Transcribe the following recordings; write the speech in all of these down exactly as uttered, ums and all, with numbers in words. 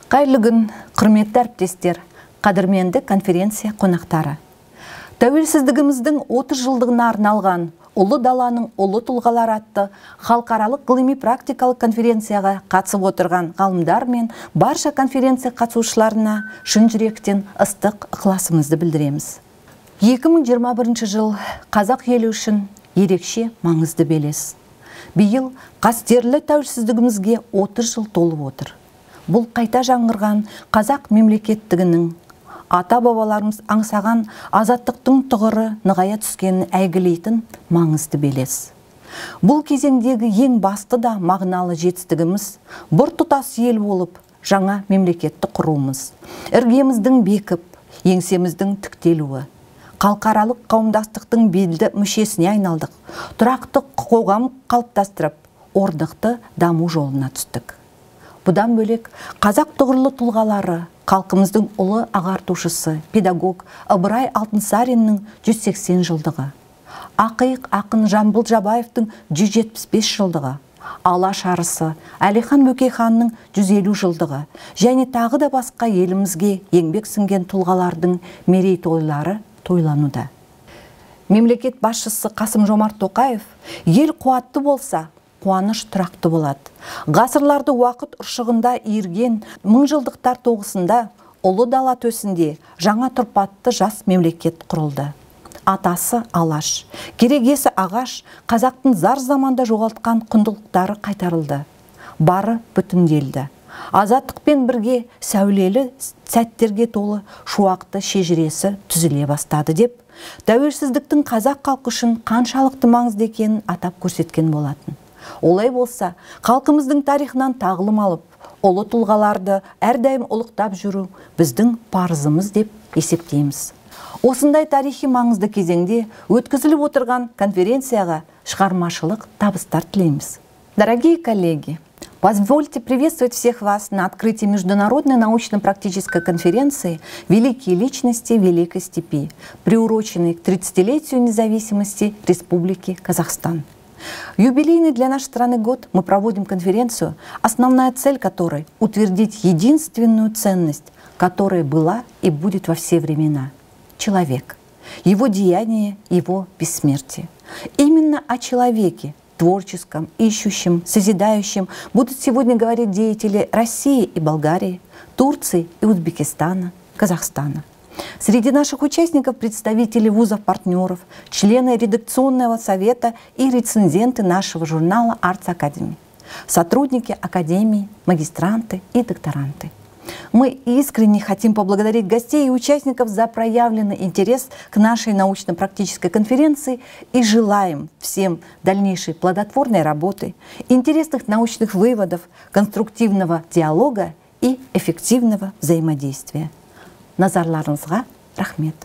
Қайырлы күн, құрметті әріптестер, қадірменді конференция қонақтары. Тәуелсіздігіміздің отыз жылдығына арналған Ұлы даланың ұлы тұлғалары атты халықаралық ғылыми-практикалық конференцияға қатысып отырған ғалымдар мен барша конференция қатысушыларына шын жүректен ыстық ықыласымызды білдіреміз. екі мың жиырма бірінші жыл қазақ елі үшін ерекше маңызды белес. Биыл қастерлі тәуелсіздігімізге отыз жыл толып отыр. Бұл қайта жаңғырған қазақ мемлекеттігінің ата-бабаларымыз аңсаған азаттықтың тұғыры нығая түскенін әйгілейтін маңызды белес. Бұл кезеңдегі ең басты да мағыналы жетістігіміз біртұтас ел болып жаңа мемлекетті құруымыз. Іргеміздің бекіп, еңсеміздің тіктелуі. Халықаралық қауымдастықтың белді мүшесіне айналдық. Тұрақты қоғам қалыптастырып, орнықты даму жолына түстік. Бұдан бөлек қазақ тұғырлы тұлғалары, халқымыздың ұлы ағартушысы, педагог Ыбырай Алтынсариннің жүз сексен жылдығы, Ақиық ақын Жамбыл Жабаевтың жүз жетпіс бес жылдығы, Алаш арысы Әлихан Бөкейханның жүз елу жылдығы және тағы да басқа елімізге еңбек сіңген тұлғалардың мерейтойлары тойлануда. Мемлекет басшысы Қасым-Жомарт Тоқаев, ел қуатты болса, қуаныш тұрақты болады. Ғасырларды уақыт ұршығында иірген мыңжылдықтар тоғысында ұлы дала төсінде жаңа тұрпатты жас мемлекет құрылды. Атасы Алаш, керегесі ағаш, қазақтың зар заманда жоғалтқан құндылықтары қайтарылды. Бары бүтінделді. Азаттықпен бірге сәулелі сәттерге толы шуақты шежіресі түзіле бастады деп, тәуелсіздіктің қазақ халқы үшін қаншалықты маңызды екенін атап көрсеткен болатын. Олай болса, халқымыздың тарихынан тағылым алып, ұлы тұлғаларды әрдайым ұлықтап жүру біздің парызымыз деп есептейміз. Осындай тарихи маңызды кезеңде өткізіліп отырған конференцияға шығармашылық табыстар тілейміз. Дорогие коллеги, позвольте приветствовать всех вас на открытии Международной научно-практической конференции «Великие личности Великой Степи», приуроченной к тридцатилетию независимости Республики Казахстан. Юбилейный для нашей страны год мы проводим конференцию, основная цель которой – утвердить единственную ценность, которая была и будет во все времена – человек, его деяние, его бессмертие. Именно о человеке, творческом, ищущем, созидающем будут сегодня говорить деятели России и Болгарии, Турции и Узбекистана, Казахстана. Среди наших участников представители вузов-партнеров, члены редакционного совета и рецензенты нашего журнала Arts Academy, сотрудники академии, магистранты и докторанты. Мы искренне хотим поблагодарить гостей и участников за проявленный интерес к нашей научно-практической конференции и желаем всем дальнейшей плодотворной работы, интересных научных выводов, конструктивного диалога и эффективного взаимодействия. Назарларыңызға рахмет.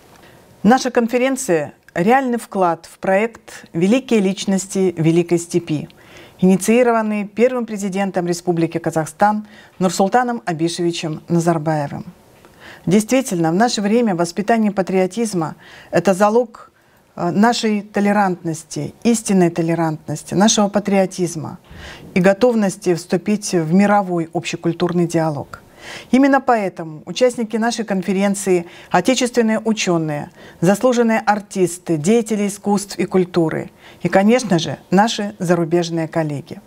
Наша конференция – реальный вклад в проект «Великие личности Великой Степи», инициированный первым президентом Республики Казахстан Нурсултаном Абишевичем Назарбаевым. Действительно, в наше время воспитание патриотизма – это залог нашей толерантности, истинной толерантности, нашего патриотизма и готовности вступить в мировой общекультурный диалог. Именно поэтому участники нашей конференции – отечественные ученые, заслуженные артисты, деятели искусств и культуры и, конечно же, наши зарубежные коллеги.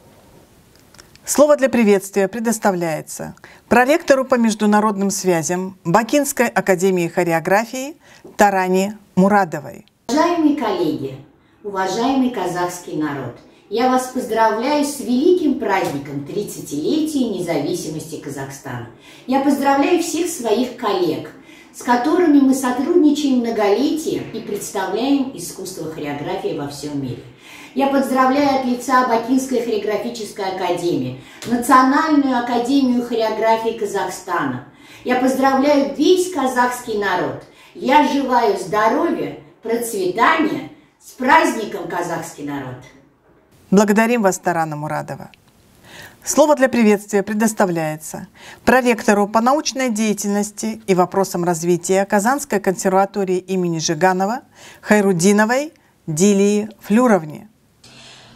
Слово для приветствия предоставляется проректору по международным связям Бакинской академии хореографии Таране Мурадовой. Уважаемые коллеги, уважаемый казахский народ! Я вас поздравляю с великим праздником тридцатилетия независимости Казахстана. Я поздравляю всех своих коллег, с которыми мы сотрудничаем многолетия и представляем искусство хореографии во всем мире. Я поздравляю от лица Бакинской хореографической академии, Национальную академию хореографии Казахстана. Я поздравляю весь казахский народ. Я желаю здоровья, процветания. С праздником, казахский народ! Благодарим вас, Тарана Мурадова. Слово для приветствия предоставляется проректору по научной деятельности и вопросам развития Казанской консерватории имени Жиганова Хайрудиновой Дилии Флюровне.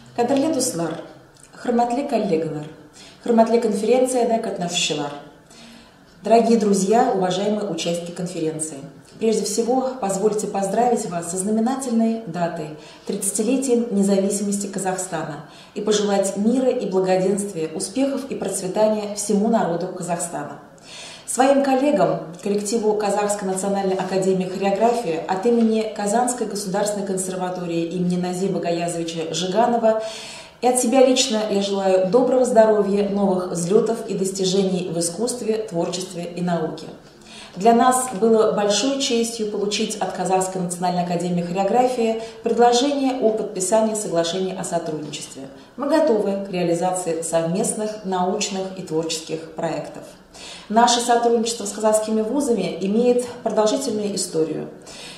Кадрлы дуслар, хурматлы коллегалар, хурматлы конференцияда катнашчылар. Дорогие друзья, уважаемые участники конференции, прежде всего позвольте поздравить вас со знаменательной датой тридцатилетием независимости Казахстана и пожелать мира и благоденствия, успехов и процветания всему народу Казахстана. Своим коллегам, коллективу Казахской национальной академии хореографии от имени Казанской государственной консерватории имени Назиба Гаязовича Жиганова и от себя лично я желаю доброго здоровья, новых взлетов и достижений в искусстве, творчестве и науке. Для нас было большой честью получить от Казахской национальной академии хореографии предложение о подписании соглашения о сотрудничестве. Мы готовы к реализации совместных научных и творческих проектов. Наше сотрудничество с казахскими вузами имеет продолжительную историю.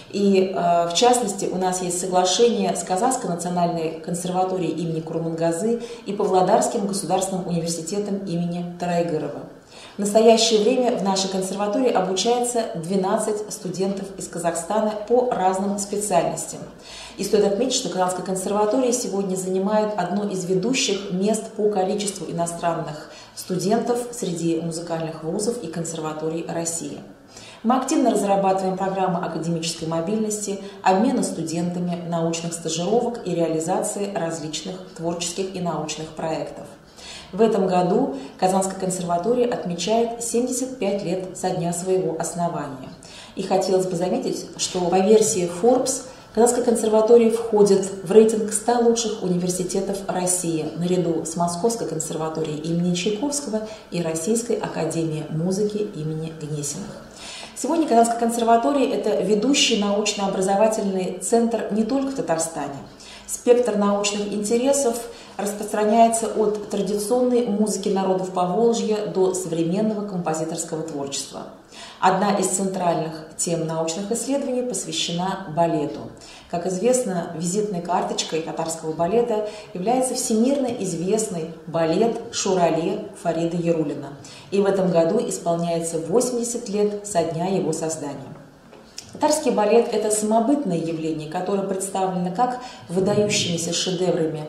И, в частности, у нас есть соглашение с Казахской национальной консерваторией имени Курмангазы и Павлодарским государственным университетом имени Тарайгырова. В настоящее время в нашей консерватории обучается двенадцать студентов из Казахстана по разным специальностям. И стоит отметить, что Казанская консерватория сегодня занимает одно из ведущих мест по количеству иностранных студентов среди музыкальных вузов и консерваторий России. Мы активно разрабатываем программы академической мобильности, обмена студентами, научных стажировок и реализации различных творческих и научных проектов. В этом году Казанская консерватория отмечает семьдесят пять лет со дня своего основания. И хотелось бы заметить, что по версии Forbes Казанская консерватория входит в рейтинг ста лучших университетов России наряду с Московской консерваторией имени Чайковского и Российской академией музыки имени Гнесиных. Сегодня Казанская консерватория – это ведущий научно-образовательный центр не только в Татарстане. Спектр научных интересов распространяется от традиционной музыки народов Поволжья до современного композиторского творчества. Одна из центральных тем научных исследований посвящена балету. Как известно, визитной карточкой татарского балета является всемирно известный балет «Шурале» Фарида Яруллина. И в этом году исполняется восемьдесят лет со дня его создания. Татарский балет – это самобытное явление, которое представлено как выдающимися шедеврами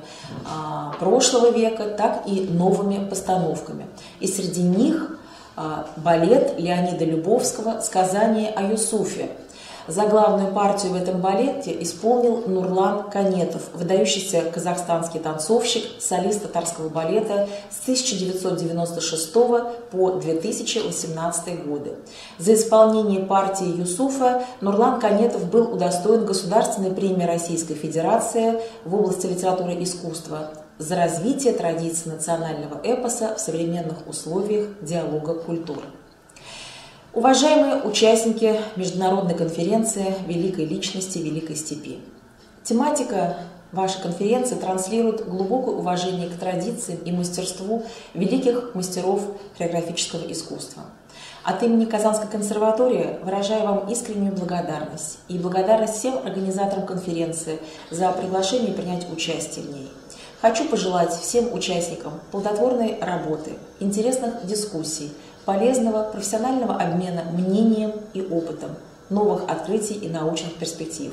а, прошлого века, так и новыми постановками. И среди них а, балет Леонида Любовского «Сказание о Юсуфе». Заглавную партию в этом балете исполнил Нурлан Канетов, выдающийся казахстанский танцовщик, солист татарского балета с тысяча девятьсот девяносто шестого по две тысячи восемнадцатый годы. За исполнение партии Юсуфа Нурлан Канетов был удостоен Государственной премии Российской Федерации в области литературы и искусства за развитие традиций национального эпоса в современных условиях диалога культур. Уважаемые участники международной конференции «Великой личности Великой степи», тематика вашей конференции транслирует глубокое уважение к традициям и мастерству великих мастеров хореографического искусства. От имени Казанской консерватории выражаю вам искреннюю благодарность и благодарность всем организаторам конференции за приглашение принять участие в ней. Хочу пожелать всем участникам плодотворной работы, интересных дискуссий, полезного профессионального обмена мнением и опытом, новых открытий и научных перспектив.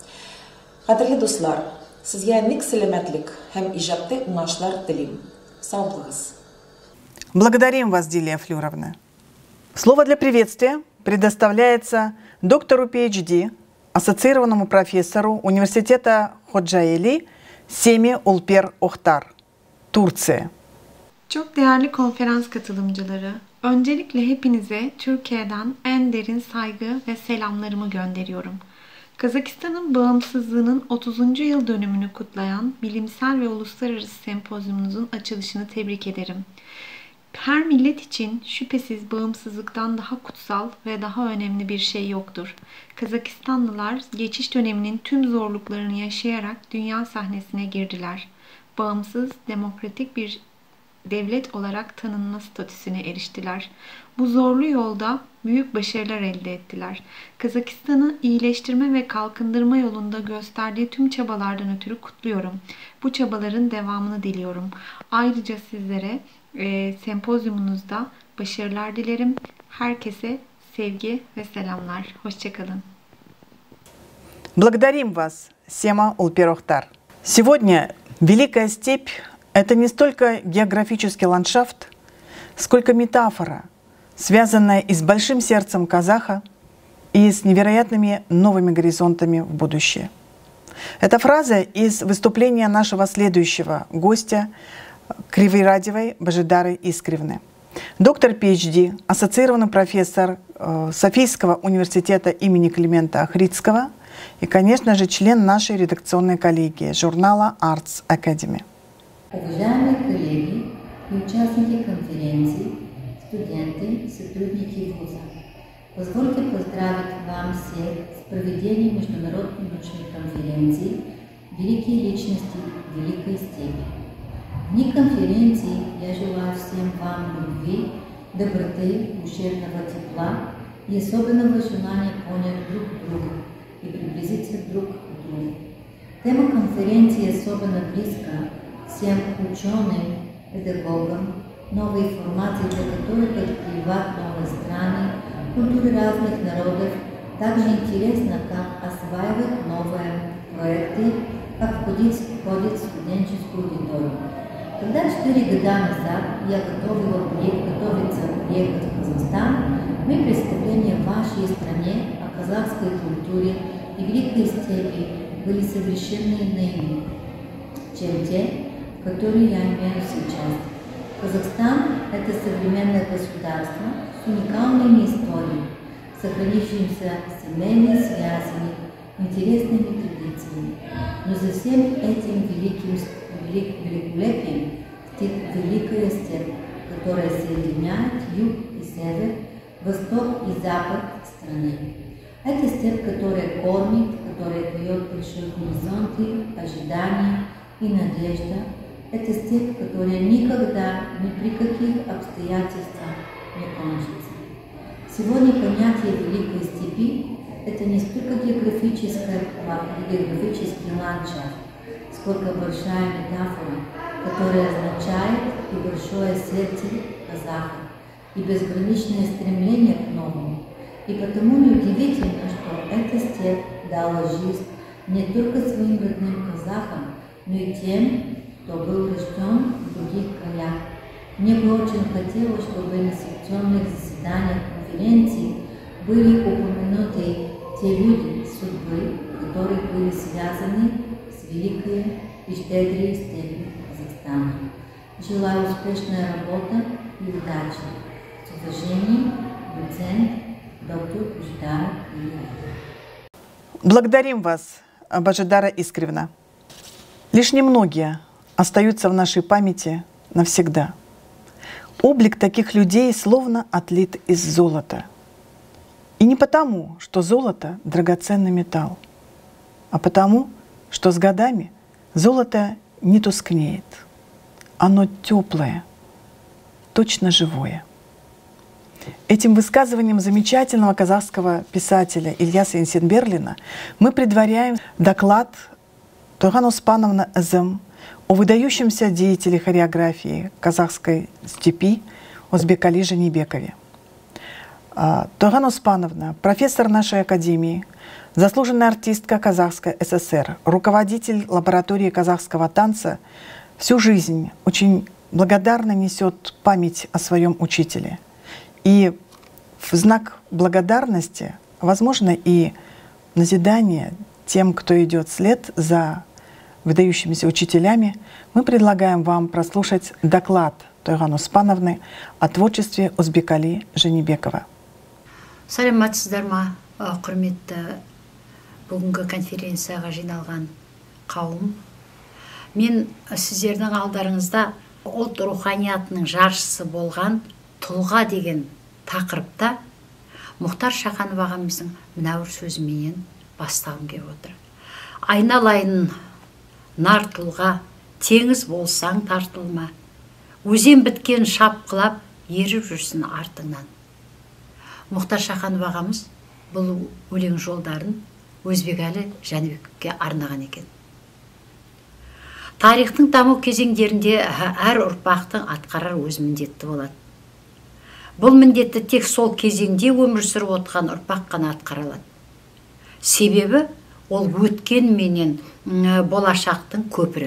Кадірлі достар, сізге мик сәлемәтлік һәм ижапты уңышлар телим. Сау булыгыз. Благодарим вас, Дилия Флюровна. Слово для приветствия предоставляется доктору пи эйч ди, ассоциированному профессору Университета Ходжаели Семи Улпер Охтар, Турция. Çok değerli konferans katılımcıları, öncelikle hepinize Türkiye'den en derin saygı ve selamlarımı gönderiyorum. Kazakistan'ın bağımsızlığının otuzuncu yıl dönümünü kutlayan bilimsel ve uluslararası sempozyumunuzun açılışını tebrik ederim. Her millet için şüphesiz bağımsızlıktan daha kutsal ve daha önemli bir şey yoktur. Kazakistanlılar geçiş döneminin tüm zorluklarını yaşayarak dünya sahnesine girdiler. Bağımsız, demokratik bir devlet olarak tanınma statüsüne eriştiler. Bu zorlu yolda büyük başarılar elde ettiler. Kazakistan'ı iyileştirme ve kalkındırma yolunda gösterdiği tüm çabalardan ötürü kutluyorum. Bu çabaların devamını diliyorum. Ayrıca sizlere e, sempozyumunuzda başarılar dilerim. Herkese sevgi ve selamlar. Hoşçakalın. Благодарим вас, Сема Улпер Охтар. Сегодня Великая степь – это не столько географический ландшафт, сколько метафора, связанная и с большим сердцем казаха, и с невероятными новыми горизонтами в будущее. Эта фраза из выступления нашего следующего гостя, Криворадевой Божидары Искревны. Доктор пи эйч ди, ассоциированный профессор э, Софийского университета имени Климента Охридского и, конечно же, член нашей редакционной коллегии журнала Arts Academy. Уважаемые коллеги и участники конференции, студенты, сотрудники вуза, позвольте поздравить вам всех с проведением Международной научной конференции «Великие личности Великой степи». В дни конференции я желаю всем вам любви, доброты, душевного тепла и особенного желания понять друг друга и приблизиться друг к другу. Тема конференции особенно близка всем ученым, педагогам, новые форматы, для которых открывают новые страны, культуры разных народов. Также интересно, как осваивать новые проекты, как входить, входить в студенческую аудиторию. Когда четыре года назад я готовила проект, готовиться приехать в Казахстан, мои представления в вашей стране о казахской культуре и Великой степи были совершенно иными, чем те, которые я имею сейчас. Казахстан – это современное государство с уникальными историей, сохранившимися семейными связями, интересными традициями. Но за всем этим великим велик, великолепием стоит великая степь, которая соединяет юг и север, восток и запад страны. Это степь, которая кормит, которая дает большие горизонты, ожидания и надежда. Это степь, которая никогда, ни при каких обстоятельствах не кончится. Сегодня понятие Великой степи – это не столько географический ландшафт, сколько большая метафора, которая означает и большое сердце казаха, и безграничное стремление к новому. И потому неудивительно, что эта степь дала жизнь не только своим родным казахам, но и тем, кто был рожден в других краях. Мне бы очень хотелось, чтобы на секционных заседаниях конференции были упомянуты те люди судьбы, которые были связаны с великой и щедрой степью Казахстана. Желаю успешной работы и удачи. С уважением, доцент, доктор Божидара Искревна. Благодарим вас, Божидара Искревна. Лишь немногие остаются в нашей памяти навсегда. Облик таких людей словно отлит из золота. И не потому, что золото — драгоценный металл, а потому, что с годами золото не тускнеет. Оно теплое, точно живое. Этим высказыванием замечательного казахского писателя Ильяса Енсенберлина мы предваряем доклад Тойган Оспановна Эзем о выдающемся деятеле хореографии казахской степи Озбекали Женибекове. Тойган Оспановна, профессор нашей академии, заслуженная артистка Казахской ССР, руководитель лаборатории казахского танца, всю жизнь очень благодарно несет память о своем учителе. И в знак благодарности, возможно, и назидание тем, кто идет вслед за выдающимися учителями, мы предлагаем вам прослушать доклад Тойган Оспановны о творчестве Озбекали Женибекова. Саламатсыздар ма, құрметті бүгінгі конференцияға жиналған қауым. Мен сіздердің алдарыңызда ұлт руханиятының жаршысы болған тұлға деген тақырыпта Мұхтар Шаханов ағамыздың мынау сөзіменен бастағым келіп отыр. Айналайын нар тұлға, теңіз болсаң тартылма, өзен біткен шапқылап еріп жүрсін артыңнан. Мұхтар Шаханов ағамыз бұл өлең жолдарын Өзбекәлі Жәнібековке арнаған екен. Тарихтың даму кезеңдерінде әр ұрпақтың атқарар өз міндеті болады. Бұл міндетті тек сол кезеңде өмір сүріп отырған ұрпақ қана атқара алады. Себебі ол өткен менен болашақтың көпірі.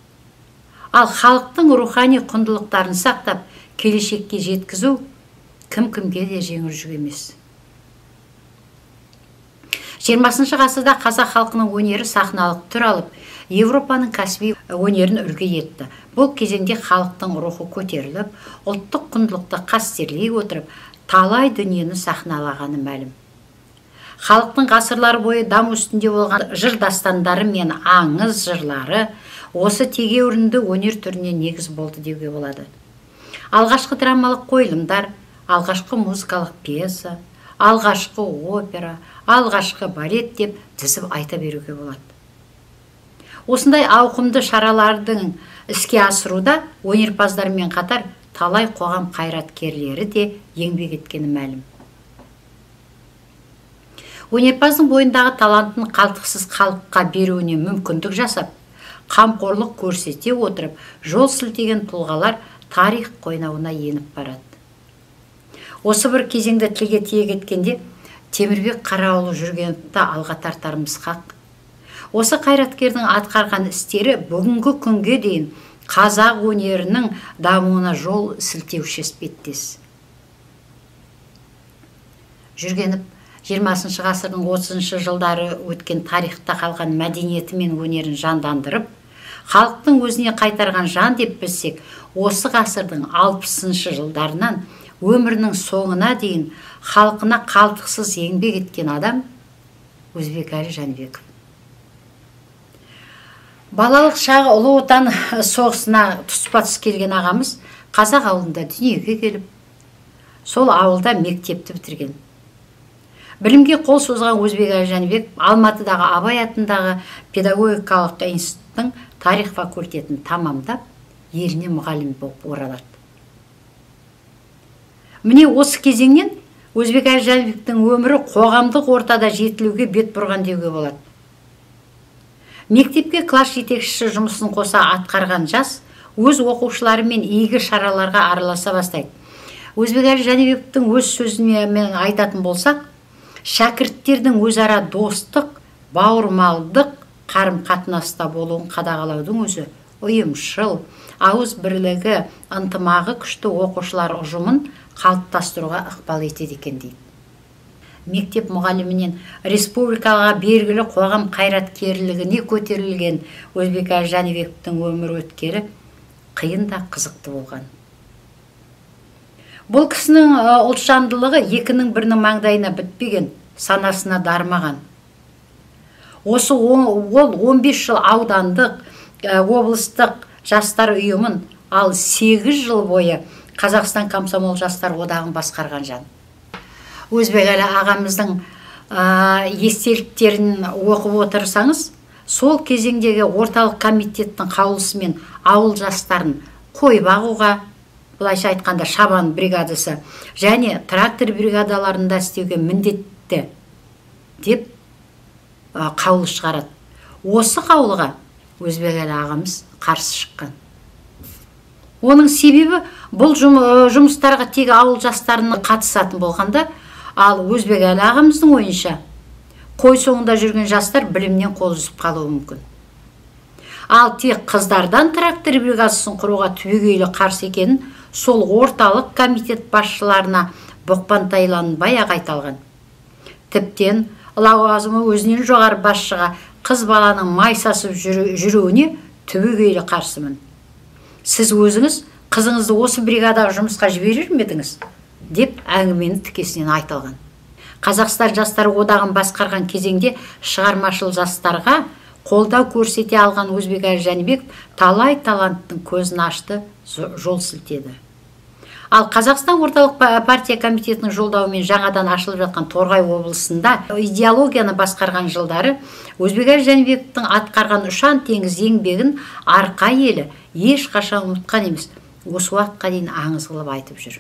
Ал халықтың рухани құндылықтарын сақтап, келешекке жеткізу кім кімге де жеңіл жүк емес. жиырмасыншы ғасырда қазақ халқының өнері сахналық түр алып, Европаның кәсіби өнерін үлгі етті. Бұл кезеңде халықтың рухы көтеріліп, ұлттық құндылықты қастерлей отырып, талай дүниені сахналағаны мәлім. Халықтың ғасырлар бойы даму үстінде болған жыр дастандары мен аңыз жырлары осы тегеурінді өнер түріне негіз болды деуге болады. Алғашқы драмалық қойылымдар, алғашқы музыкалық пьеса, алғашқы опера, алғашқы балет деп тізіп айта беруге болады. Осындай ауқымды шаралардың іске асыруда өнерпаздармен қатар талай қоғам қайраткерлері де еңбек еткені мәлім. Өнерпаздың бойындағы талантын қалтқысыз халыққа беруіне мүмкіндік жасап, қамқорлық көрсете отырып, жол сілтеген тұлғалар тарих қойнауына еніп барады. Осы бір кезеңді тілге тиек еткенде Темірбек Қарауылы Жүргеновті алға тартарымыз хақ. Осы қайраткердің атқарған істері бүгінгі күнге дейін қазақ өнерінің дамуына жол сілтеуші іспеттес. Жүргенов жиырмасыншы ғасырдың отызыншы жылдары өткен тарихта қалған мәдениеті мен өнерін жандандырып, халықтың өзіне қайтарған жан деп білсек, осы ғасырдың алпысыншы жылдарынан өмірінің соңына дейін халқына қалтқысыз еңбек еткен адам Өзбекәлі Жәнібеков. Балалық шағы ұлы отан соғысына тұспа-тұс келген ағамыз қазақ ауылында дүниеге келіп, сол ауылда мектепті бітірген. Білімге қол созған Өзбекәлі Жәнібеков Алматыдағы Абай атындағы педагогикалық институттың тарих факультетін тамамдап, еліне мұғалім болып оралады. Міне осы кезеңнен Өзбекәлі Жәнібековтің өмірі қоғамдық ортада жетілуге бет бұрған деуге болады. Мектепке класс жетекшісі жұмысын қоса атқарған жас өз оқушыларымен игі шараларға араласа бастайды. Өзбекәлі Жәнібековтің өз сөзімен айтатын болсақ, шәкірттердің өзара достық, бауырмалдық қарым-қатынаста болуын қадағалаудың өзі ұйымшыл, ауыз бірлігі, ынтымағы күшті оқушылар ұжымын қалыптастыруға ықпал етеді екен дейді. Мектеп мұғалімінен республикаға белгілі қоғам қайраткерлігіне көтерілген Өзбекәлі Жәнібековтің өмір өткері қиын да қызықты болған. Бұл кісінің ұлтжандылығы екінің бірінің маңдайына бітпеген, санасына дармаған. Осы ол он бес жыл аудандық, облыстық жастар ұйымын, ал сегіз жыл бойы Қазақстан комсомол жастар одағын басқарған жан. Өзбекәлі ағамыздың естеліктерін оқып отырсаңыз, сол кезеңдегі орталық комитеттің қаулысымен ауыл жастарын қой бағуға, былайша айтқанда шабан бригадасы және трактор бригадаларында істеуге міндетті деп қаулы шығарады. Осы қаулыға Өзбекәлі ағамыз қарсы шыққан. Оның себебі бұл жұмыстарға тек ауыл жастарының қатысатын болғанда, ал Өзбекәлі ағамыздың ойынша қой соңында жүрген жастар білімнен қол үзіп қалуы мүмкін. Ал тек қыздардан трактор бригадасын құруға түбегейлі қарсы екенін сол орталық комитет басшыларына бұқпантайланбай ақ айталған. Тіптен лауазымы өзінен жоғары басшыға қыз баланың майсасып жүруіне түбегейлі қарсымын. Сіз өзіңіз қызыңызды осы бригадаға жұмысқа жіберер ме едіңіз? Деп әңгімені тікесінен айтылған. Қазақстан жастары одағын басқарған кезеңде шығармашыл жастарға қолдау көрсете алған Өзбекәлі Жәнібеков талай таланттың көзін ашты, жол сілтеді. Ал Қазақстан орталық партия комитетінің жолдауымен жаңадан ашылып жатқан Торғай облысында идеологияны басқарған жылдары Өзбекәлі Жәнібековтің атқарған ұшан теңіз еңбегін арқа елі ешқашан ұмытқан емес, осы уақытқа дейін аңыз қылып айтып жүр.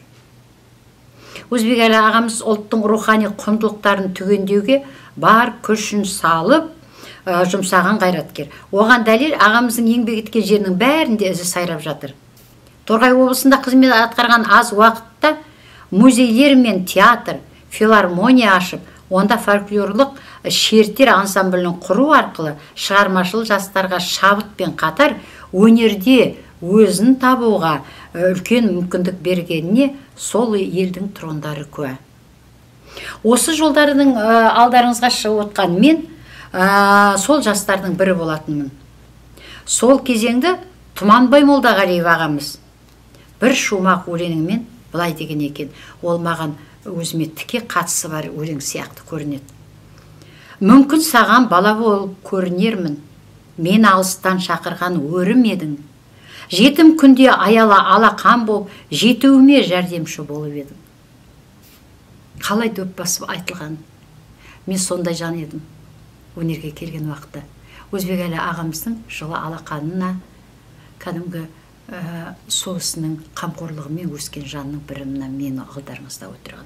Өзбекәлі ағамыз ұлттың рухани құндылықтарын түгендеуге бар күшін салып жұмсаған қайраткер. Оған дәлел ағамыздың еңбек еткен жерінің бәрінде ізі сайрап жатыр. Торғай облысында қызмет атқарған аз уақытта музейлер мен театр, филармония ашып, онда фольклорлық шертер ансамблін құру арқылы шығармашыл жастарға шабытпен қатар өнерде өзін табуға үлкен мүмкіндік бергеніне сол елдің тұрғындары куә. Осы жолдардың алдарыңызға шығып отқан мен сол жастардың бірі болатынмын. Сол кезеңді Тұманбай Молдағалиев ағамыз бір шумақ өлеңімен былай деген екен. Ол маған өзіме тіке қатысы бар өлең сияқты көрінеді. Мүмкін саған бала болып көрінермін, мен алыстан шақырған өрім едің. Жетім күнде аяла алақан болып, жетеуіме жәрдемші болып едің. Қалай дөп басып айтылған. Мен сондай жан едім өнерге келген уақытта. Өзбекәлі ағамыздың жылы алақанына кәдімгі соғысының қамқорлығымен өскен жанның бірімін мені алдарыңызда отырған.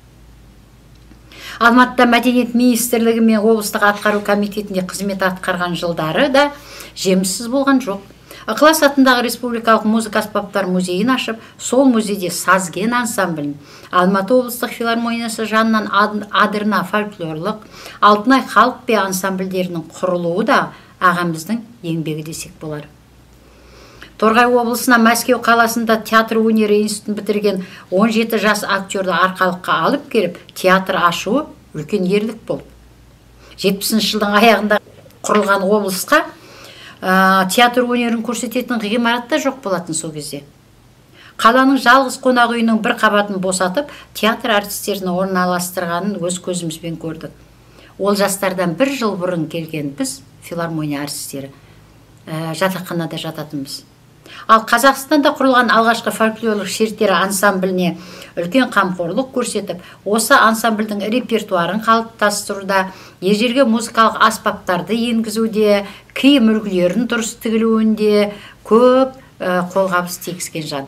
Алматыда мәдениет министрлігі мен облыстық атқару комитетінде қызмет атқарған жылдары да жеміссіз болған жоқ. Ықылас атындағы республикалық музыка аспаптар музейін ашып, сол музейде сазген ансамблін, Алматы облыстық филармониясы жанынан Адырна фольклорлық, Алтынай халық би ансамбльдерінің құрылуы да ағамыздың еңбегі десек болар. Торғай облысына Мәскеу қаласында театр өнері институтын бітірген он жеті жас актерді арқалыққа алып келіп, театр ашуы үлкен ерлік болды. жетпісінші жылдың аяғында құрылған облысқа театр өнерін көрсететін ғимаратта жоқ болатын сол кезде. Қаланың жалғыз қонақ үйінің бір қабатын босатып, театр артистерін орналастырғанын өз көзімізбен көрдік. Ол жастардан бір жыл бұрын келген біз, филармония артистері, жатақханада жататынбыз. Ал Қазақстанда құрылған алғашқы фольклорлық шерттері ансамбліне үлкен қамқорлық көрсетіп, осы ансамбльдің репертуарын қалыптастыруда, ежелгі музыкалық аспаптарды енгізуде, киім үлгілерін дұрыс тігілуінде көп қолғабыс тигізген жан.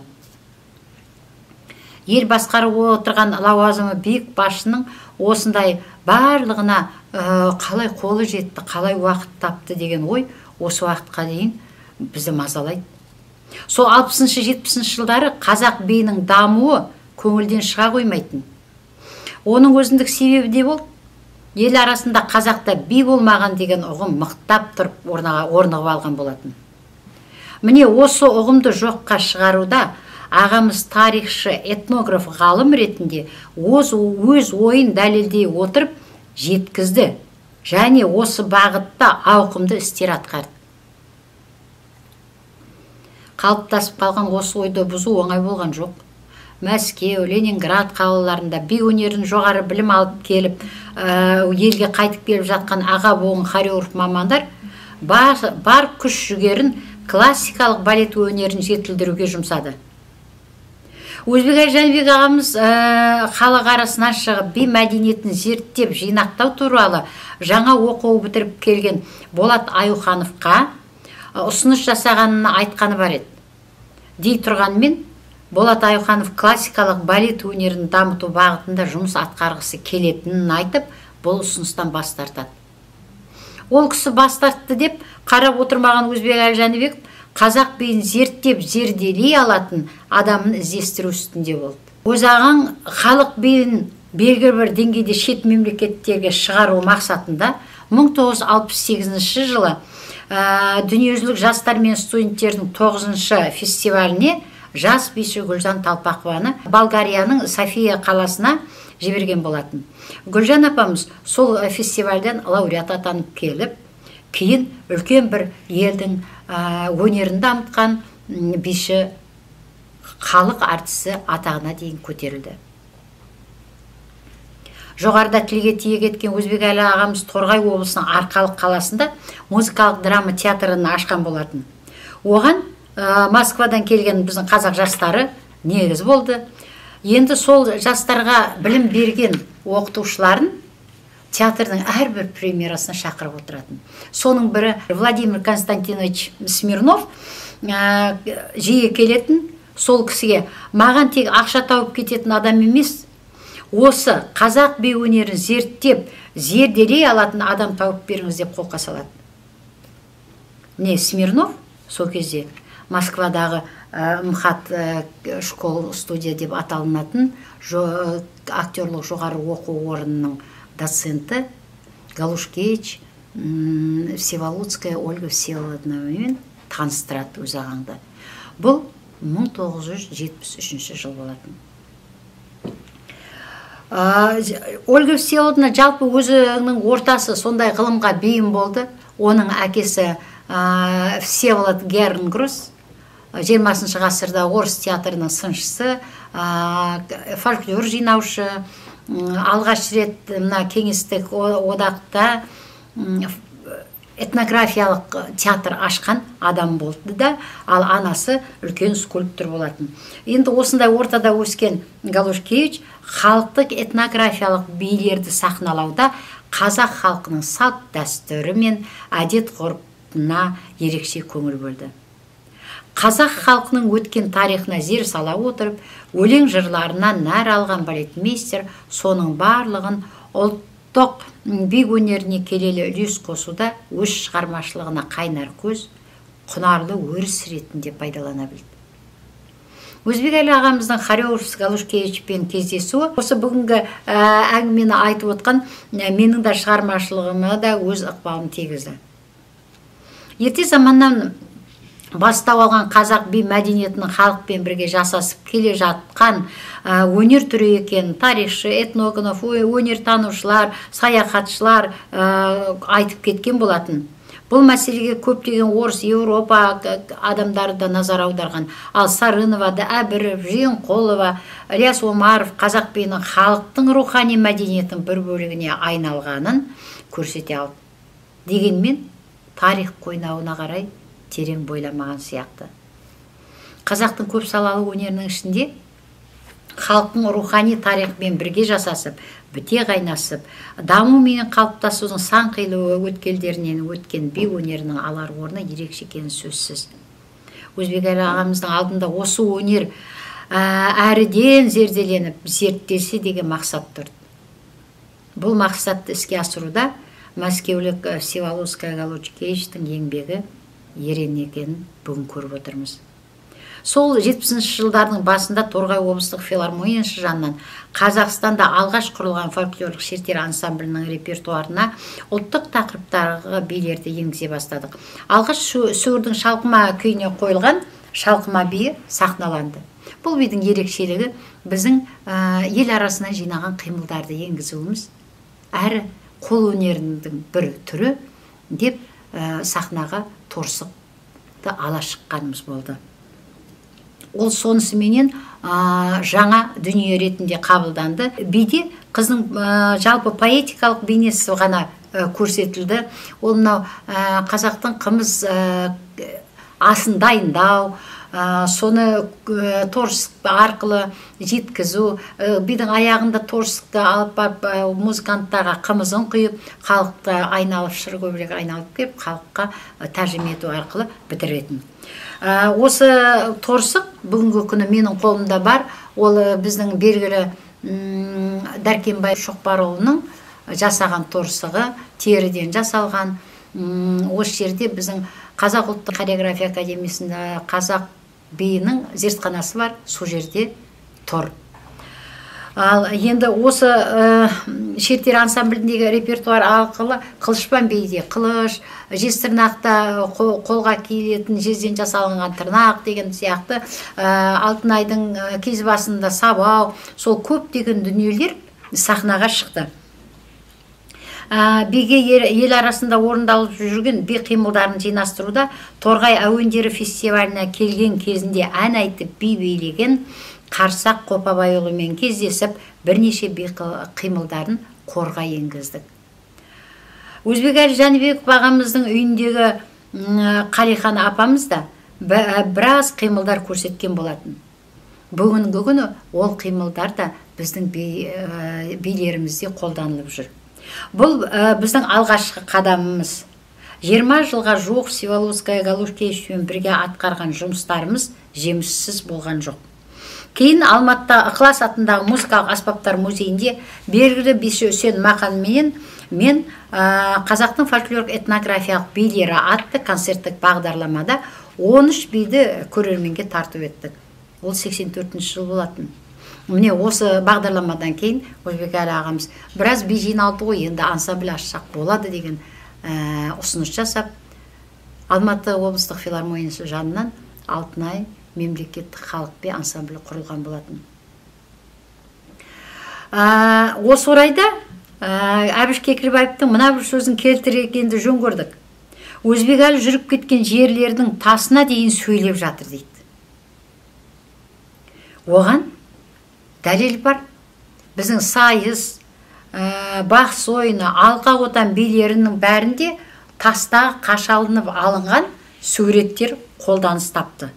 Ел басқарып отырған лауазымы биік басшының осындай барлығына қалай қолы жетті, қалай уақыт тапты деген ой осы уақытқа дейін бізді мазалайды. Сол алпысыншы жетпісінші жылдары қазақ биінің дамуы көңілден шыға қоймайтын. Оның өзіндік себебі де болды. Ел арасында қазақта би болмаған деген ұғым мықтап тұрып орнығып алған болатын. Міне осы ұғымды жоққа шығаруда ағамыз тарихшы, этнограф, ғалым ретінде өз ойын дәлелдей отырып жеткізді және осы бағытта ауқымды істер атқарды. Қалыптасып қалған осы ойды бұзу оңай болған жоқ. Мәскеу, Ленинград қалаларында би өнерін жоғары білім алып келіп, елге қайтып келіп жатқан аға буын хореограф мамандар бар күш жүгерін классикалық балет өнерін жетілдіруге жұмсады. Өзбекәлі Жәнібек ағамыз халық арасына шығып би мәдениетін зерттеп жинақтау туралы жаңа оқу бітіріп келген Болат Аюхановқа ұсыныс жасағанына айтқаны бар еді. Дей тұрғанмен, Болат Аюханов классикалық балет өнерін дамыту бағытында жұмыс атқарғысы келетінін айтып, бұл ұсыныстан бас тартады. Ол кісі бас тартты деп қарап отырмаған Өзбекәлі Жәнібек қазақ биін зерттеп зерделей алатын адамын іздестіру үстінде болды. Өз ағаң халық биін белгілі бір деңгейде шет мемлекеттерге шығару мақсатында мың тоғыз жүз алпыс сегізінші жылы дүниежүзілік жастар мен студенттердің тоғызыншы фестиваліне жас биші Гүлжан Талпақованы Болгарияның София қаласына жіберген болатын. Гүлжан апамыз сол фестивальден лауреат атанып келіп, кейін үлкен бір елдің өнерін дамытқан биші, халық артисі атағына дейін көтерілді. Жоғарыда тілге тиек еткен Өзбекәлі ағамыз Торғай облысының Арқалық қаласында музыкалық драма театрын ашқан болатын. Оған Москвадан келген біздің қазақ жастары негіз болды. Енді сол жастарға білім берген оқытушыларын театрдың әрбір премьерасына шақырып отыратын. Соның бірі Владимир Константинович Смирнов жиі келетін. Сол кісіге маған тек ақша тауып кететін адам емес, осы қазақ би өнерін зерттеп, зерделей алатын адам тауып беріңіз деп қолқа салады. Не Смирнов сол кезде Москвадағы МХАТ школ студия деп аталынатын актерлық жоғары оқу орнының доценті Галушкевич Всеволодская Ольга Всеволодовнамен таныстырады өз ағаңды. Бұл мың тоғыз жүз жетпіс үшінші жыл болатын. Ольга Всеволодовна жалпы өзінің ортасы сондай ғылымға бейім болды. Оның әкесі Всеволод Гернгрус, жиырмасыншы ғасырда орыс театрының сыншысы, фольклор жинаушы, алғаш рет кеңестік одақта этнографиялық театр ашқан адам болды да, ал анасы үлкен скульптор болатын. Енді осындай ортада өскен Галушкевич халықтық этнографиялық билерді сахналауда қазақ халқының салт дәстүрі мен әдет ғұрпына ерекше көңіл бөлді. Қазақ халқының өткен тарихына зер сала отырып, өлең жырларынан нәр алған балетмейстер соның барлығын ұлттық би өнеріне келелі үлес қосуда өз шығармашылығына қайнар көз, құнарлы өріс ретінде пайдалана білді. Өзбекәлі ағамыздың Хариоров Галушкевичпен кездесуі осы бүгінгі әңгімені айтып отқан менің де шығармашылығыма да өз ықпалын тигізді. Ерте заманнан бастау алған қазақ би мәдениетінің халықпен бірге жасасып келе жатқан өнер түрі екен тарихшы, этнограф, өнертанушылар, саяхатшылар айтып кеткен болатын. Бұл мәселеге көптеген орыс, Еуропа адамдары да назар аударған. Ал Сарынова, Әбіров, Жиенқолова, Ілияс Омаров қазақ биінің халықтың рухани мәдениеттің бір бөлігіне айналғанын көрсете алды. Дегенмен тарих қойнауына қарай терең бойламаған сияқты. Қазақтың көп салалы өнерінің ішінде халықтың рухани тарихпен бірге жасасып, біте қайнасып, даму мен қалыптасудың сан қилы өткелдерінен өткен би өнерінің алар орны ерекше екені сөзсіз. Өзбекәлі ағамыздың алдында осы өнер әріден зерделеніп, зерттелсе деген мақсат тұрды. Бұл мақсатты іске асыруда мәскеулік Всеволодская Галушкевичтің еңбегі ерен екенін бүгін көріп отырмыз. Сол жетпісінші жылдардың басында Торғай облыстық филармониясы жанынан Қазақстанда алғаш құрылған фольклорлық шертер ансамблінің репертуарына ұлттық тақырыптағы билерді енгізе бастадық. Алғаш Сүгірдің шалқыма күйіне қойылған шалқыма биі сахналанды. Бұл бидің ерекшелігі біздің ел арасына жинаған қимылдарды енгізуіміз, әрі қол өнерінің бір түрі деп сахнаға торсықты ала шыққанымыз болды. Ол сонысыменен жаңа дүние ретінде қабылданды. Биде қыздың жалпы поэтикалық бейнесі ғана көрсетілді. Ол мынау қазақтың қымыз асын дайындау, соны торсық арқылы жеткізу, бидің аяғында торсықты алып музыканттарға қымызын құйып, халықты айналып, шыр көбірек айналып келіп, халыққа тәржіме ету арқылы бітіретін. Осы торсық бүгінгі күні менің қолымда бар. Ол біздің белгілі Дәркембай Шоқпарұлының жасаған торсығы, теріден жасалған. Осы жерде біздің Қазақ ұлттық хореография академиясында қазақ биінің зертханасы бар, сол жерде тұр. Ал енді осы шертер ансамбліндегі репертуар арқылы Қылышпан биде қылыш, жезтырнақта қолға киілетін жезден жасалынған тырнақ деген сияқты, Алтынайдың кез басында сабау, сол көптеген дүниелер сахнаға шықты. Биге ел арасында орындалып жүрген би қимылдарын жинастыруда Торғай әуендері фестиваліне келген кезінде ән айтып би билеген Қарсақ Қопабайұлымен кездесіп, бірнеше би қимылдарын қорға енгіздік. Өзбекәлі Жәнібеков ағамыздың үйіндегі Қалихан апамыз да біраз қимылдар көрсеткен болатын. Бүгінгі күні ол қимылдар да біздің билерімізде қолданылып жүр. Бұл біздің алғашқы қадамымыз. жиырма жылға жоқ Всеволодская Галушкевичпен бірге атқарған жұмыстарымыз жеміссіз болған жоқ. Кейін Алматыда Ықылас атындағы музыкалық аспаптар музейінде белгілі биші Үсен Мақанменен мен қазақтың фольклорлық этнографиялық билері атты концерттік бағдарламада он үш биді көрерменге тартып еттік. Ол сексен төртінші жыл болатын. Міне осы бағдарламадан кейін Өзбекәлі ағамыз біраз би жиналды ғой, енді ансамбль ашсақ болады деген ұсыныс жасап, Алматы облыстық филармониясы жанынан Алтынай мемлекеттік халық би ансамблі құрылған болатын. Осы орайда Әбіш Кекілбаевтың мына бір сөзін келтіргенді жөн көрдік. Өзбекәлі жүріп кеткен жерлердің тасына дейін сөйлеп жатыр дейді. Оған дәлел бар. Біздің сайыс, бақсы ойыны, алқа отан билерінің бәрінде тастағы қашалынып алынған суреттер қолданыс тапты.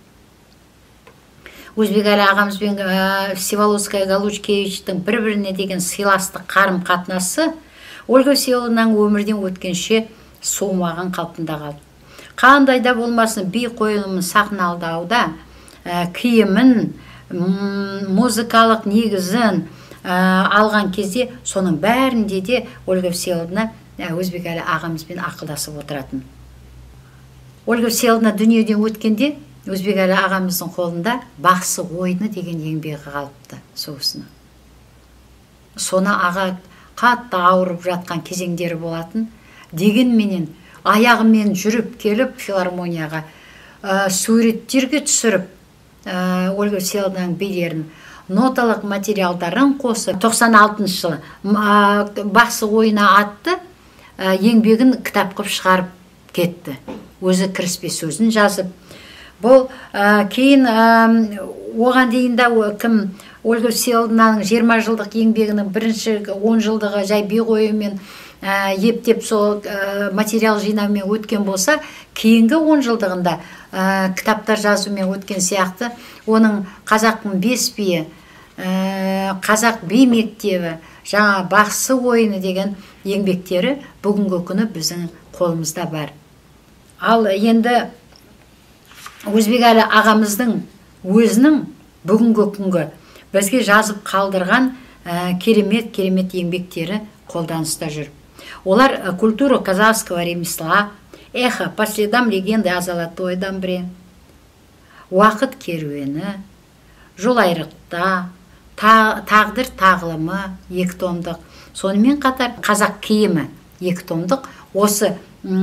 Өзбекәлі ағамызбен Всеволодская Галучкевичтің бір-біріне деген сыйластық қарым қатынасы Ольга Всеволоднаның өмірден өткенше соумаған қалпында қалды. Қандай да болмасын би қойылымын сахналдауда киімін, музыкалық негізін алған кезде соның бәрінде де Ольга Всеволодна Өзбекәлі ағамызбен ақылдасып отыратын. Ольга Всеволодна дүниеден өткенде Өзбекәлі ағамыздың қолында бақсы ойыны деген еңбегі қалыпты соғысына. Соны аға қатты ауырып жатқан кезеңдері болатын. Дегенменен аяғымен жүріп келіп филармонияға суреттерге түсіріп Ольга Всеволоднаның билерін, ноталық материалдарын қосып тоқсан алтыншы жылы бақсы ойына атты еңбегін кітап қып шығарып кетті. Өзі кіріспе сөзін жазып. Бұл кейін оған дейін да кім Ольга Всеволоднаның жиырма жылдық еңбегінің бірінші он жылдығы жай би қоюмен ептеп сол материал жинаумен өткен болса, кейінгі он жылдығында кітаптар жазумен өткен сияқты, оның қазақтың бес биі, қазақ би мектебі, жаңа бақсы ойыны деген еңбектері бүгінгі күні біздің қолымызда бар. Ал енді Өзбекәлі ағамыздың өзінің бүгінгі күнгі бізге жазып қалдырған керемет-керемет еңбектері қолданыста жүр. Олар «Культура казахского ремесла», «Эхо по следам легенды о золотой дамбре», «Уақыт керуені», «Жолайрықта», «Тағдыр тағылымы» екі томдық, сонымен қатар «Қазақ киімі» екі томдық. Осы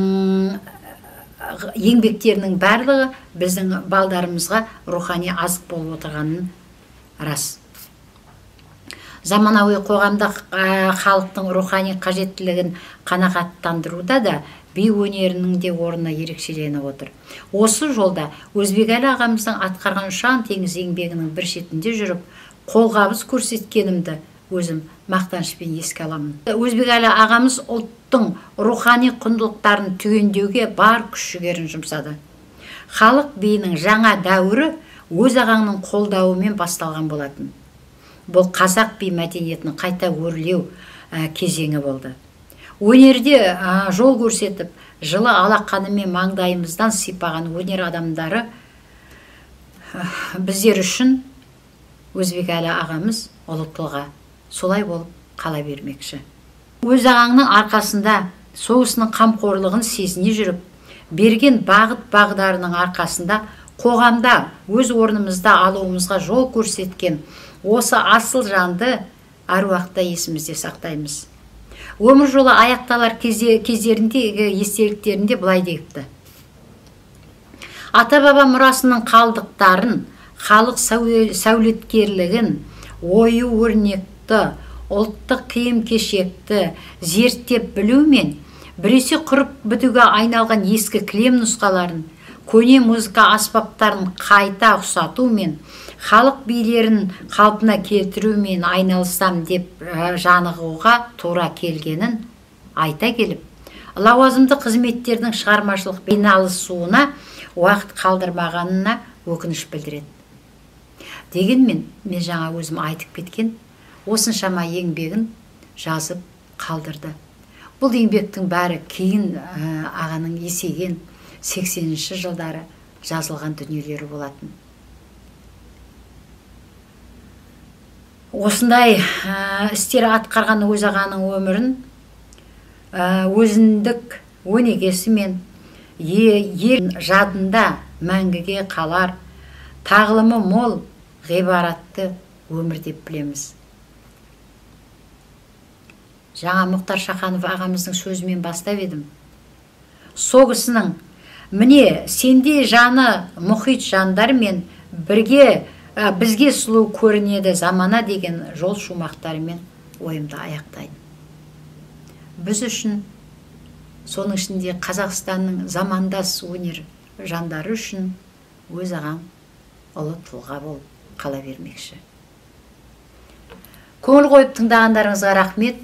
еңбектерінің барлығы біздің балдарымызға рухани азық болып отырғанын рас. Заманауи қоғамда халықтың рухани қажеттілігін қанағаттандыруда да би өнерінің де орны ерекшеленіп отыр. Осы жолда Өзбекәлі ағамыздың атқарған ұшан теңіз еңбегінің бір шетінде жүріп, қолғабыс көрсеткенімді өзім мақтанышпен еске аламын. Өзбекәлі ағамыз ұлттың рухани құндылықтарын түгендеуге бар күш-жігерін жұмсады. Халық биінің жаңа дәуірі өз ағаңның қолдауымен басталған болатын. Бұл қазақ би мәдениетінің қайта өрлеу кезеңі болды. Өнерде жол көрсетіп, жылы алақанымен маңдайымыздан сипаған өнер адамдары біздер үшін Өзбекәлі ағамыз ұлы тұлға. Солай болып қала бермекші. Өз ағаңның арқасында соғысының қамқорлығын сезіне жүріп, берген бағыт бағдарының арқасында қоғамда өз орнымызда алуымызға жол көрсеткен осы асыл жанды аруақта есімізде сақтаймыз. Өмір жолы аяқталар кездерінде естеліктерінде былай депті: ата-баба мұрасының қалдықтарын, халық сәулеткерлігін, ою өрнекті, ұлттық киім кешекті зерттеп білумен, біресе құрып бітуге айналған ескі кілем нұсқаларын, көне музыка аспаптарын қайта ұқсатумен, халық билерін қалпына келтірумен айналысам деп жанығуға тура келгенін айта келіп, лауазымды қызметтердің шығармашылық айналысуына уақыт қалдырмағанына өкініш білдіреді. Дегенмен, мен жаңа өзім айтып кеткен осыншама еңбегін жазып қалдырды. Бұл еңбектің бәрі кейін ағаның есейген сексенінші жылдары жазылған дүниелері болатын. Осындай істері атқарған өз ағаның өмірін өзіндік өнегесімен ел жадында мәңгіге қалар, тағылымы мол ғибаратты өмір деп білеміз. Жаңа Мұхтар Шаханов ағамыздың сөзімен бастап едім. Соғысының міне сенде жаны мұхит жандармен бірге ә, бізге сұлу көрінеді замана деген жол шумақтарымен ойымды аяқтайын. Біз үшін, соның ішінде Қазақстанның замандас өнер жандары үшін өз ағам ұлы тұлға болып қала бермекші. Көңіл қойып тыңдағандарыңызға рахмет.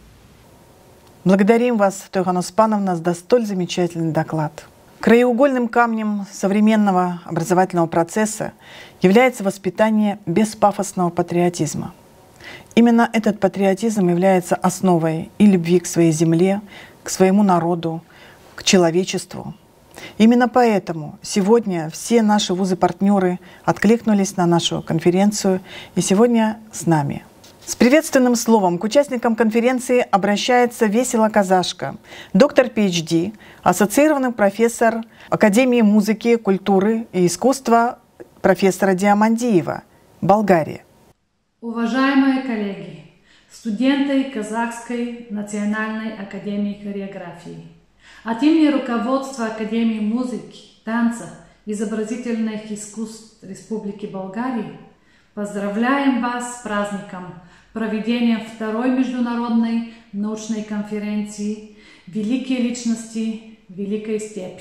Благодарим вас, Тойхан Оспановна, за столь замечательный доклад. Краеугольным камнем современного образовательного процесса является воспитание беспафосного патриотизма. Именно этот патриотизм является основой и любви к своей земле, к своему народу, к человечеству. Именно поэтому сегодня все наши вузы-партнеры откликнулись на нашу конференцию и сегодня с нами. С приветственным словом к участникам конференции обращается Весела Казашка, доктор пи эйч ди, ассоциированный профессор Академии музыки, культуры и искусства профессора Диамандиева, Болгария. Уважаемые коллеги, студенты Казахской национальной академии хореографии, от имени руководства Академии музыки, танца, изобразительных искусств Республики Болгарии поздравляем вас с праздником проведения второй международной научной конференции «Великие личности Великой степи».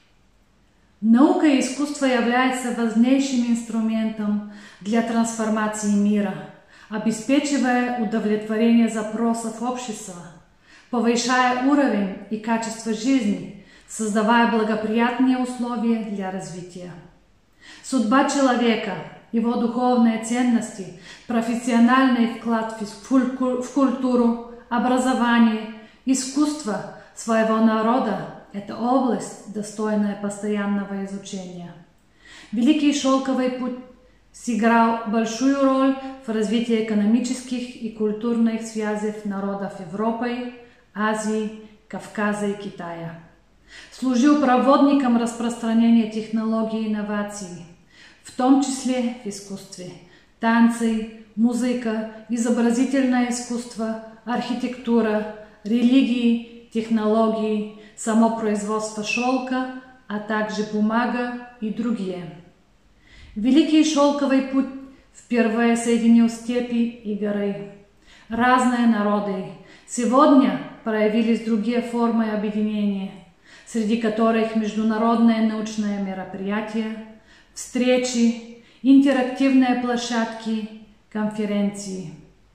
Наука и искусство являются важнейшим инструментом для трансформации мира, обеспечивая удовлетворение запросов общества, повышая уровень и качество жизни, создавая благоприятные условия для развития. Судьба человека, его духовные ценности, профессиональный вклад в культуру, образование, искусство своего народа – это область, достойная постоянного изучения. Великий шелковый путь сыграл большую роль в развитии экономических и культурных связей народов Европы, Азии, Кавказа и Китая. Служил проводником распространения технологий и инноваций, в том числе в искусстве, танцы, музыка, изобразительное искусство, архитектура, религии, технологии, самопроизводство шелка, а также бумага и другие. Великий шелковый путь впервые соединил степи и горы. Разные народы сегодня проявились другие формы объединения, среди которых международные научные мероприятия, встречи, интерактивные площадки, конференции.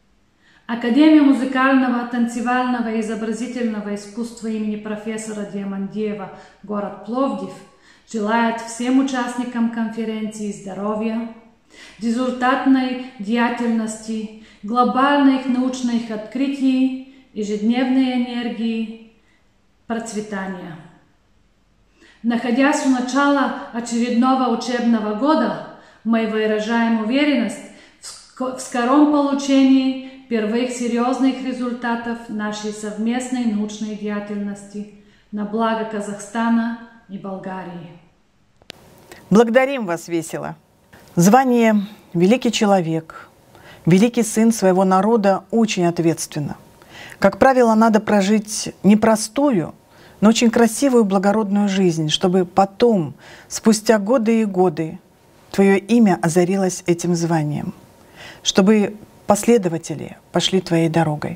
Академия музыкального, танцевального и изобразительного искусства имени профессора Диамандиева, город Пловдив, желает всем участникам конференции здоровья, результатной деятельности, глобальных научных открытий, ежедневной энергии, процветания. Находясь у начала очередного учебного года, мы выражаем уверенность в скором получении первых серьезных результатов нашей совместной научной деятельности на благо Казахстана и Болгарии. Благодарим вас, Весела. Звание «Великий человек», «Великий сын своего народа» очень ответственно. Как правило, надо прожить непростую, но очень красивую, благородную жизнь, чтобы потом, спустя годы и годы, твое имя озарилось этим званием, чтобы последователи пошли твоей дорогой.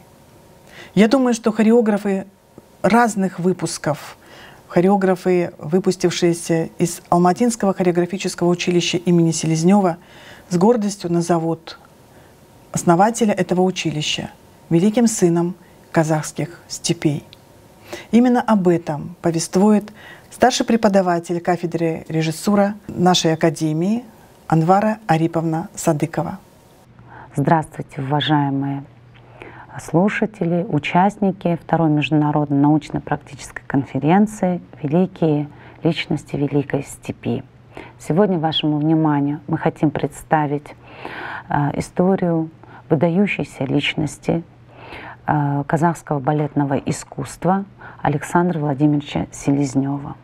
Я думаю, что хореографы разных выпусков, хореографы, выпустившиеся из Алматинского хореографического училища имени Селезнева, с гордостью назовут основателя этого училища великим сыном казахских степей. Именно об этом повествует старший преподаватель кафедры режиссура нашей академии Анвара Ариповна Садыкова. Здравствуйте, уважаемые слушатели, участники второй международной научно-практической конференции «Великие личности Великой степи». Сегодня вашему вниманию мы хотим представить э, историю выдающейся личности э, казахского балетного искусства Александра Владимировича Селезнева.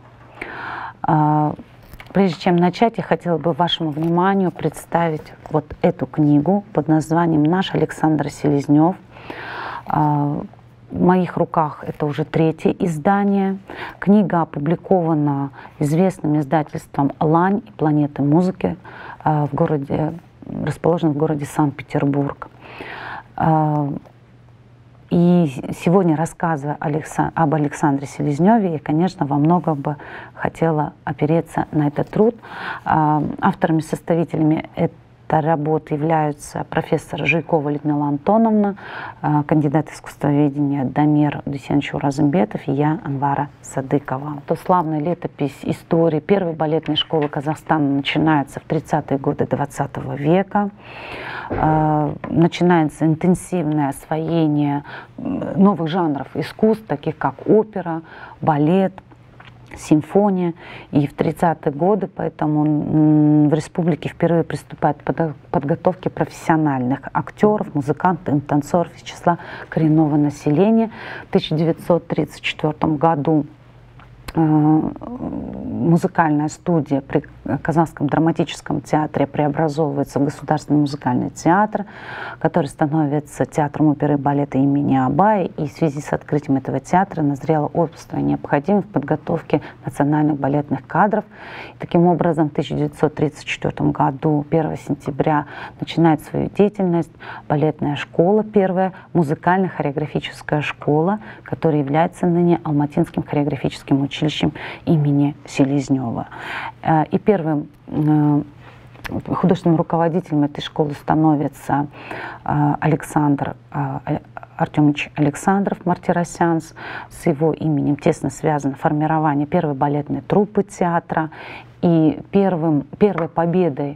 Э, Прежде чем начать, я хотела бы вашему вниманию представить вот эту книгу под названием «Наш Александр Селезнев». В моих руках это уже третье издание. Книга опубликована известным издательством «Лань» и «Планеты музыки», в городе, расположенном в городе Санкт-Петербург. И сегодня, рассказывая об Александре Селезневе, я, конечно, во многом бы хотела опереться на этот труд. Авторами-составителями этой работы являются профессор Жуйкова Людмила Антоновна, кандидат искусствоведения Дамир Дусенович Уразымбетов и я, Анвара Садыкова. То славная летопись истории первой балетной школы Казахстана начинается в тридцатые годы двадцатого века. Начинается интенсивное освоение новых жанров искусств, таких как опера, балет, симфония. И в тридцатые годы поэтому в республике впервые приступает к подготовке профессиональных актеров, музыкантов и танцоров из числа коренного населения. В тысяча девятьсот тридцать четвёртом году музыкальная студия при Казанском драматическом театре преобразовывается в Государственный музыкальный театр, который становится театром оперы и балета имени Абая. И в связи с открытием этого театра назрела острая необходимость в подготовке национальных балетных кадров. И таким образом, в тысяча девятьсот тридцать четвёртом году, первого сентября, начинает свою деятельность балетная школа, первая музыкально-хореографическая школа, которая является ныне Алматинским хореографическим училищем имени Селезнева. И первым художественным руководителем этой школы становится Александр Артемович Александров Мартиросян. С его именем тесно связано формирование первой балетной труппы театра. И первым, первой победой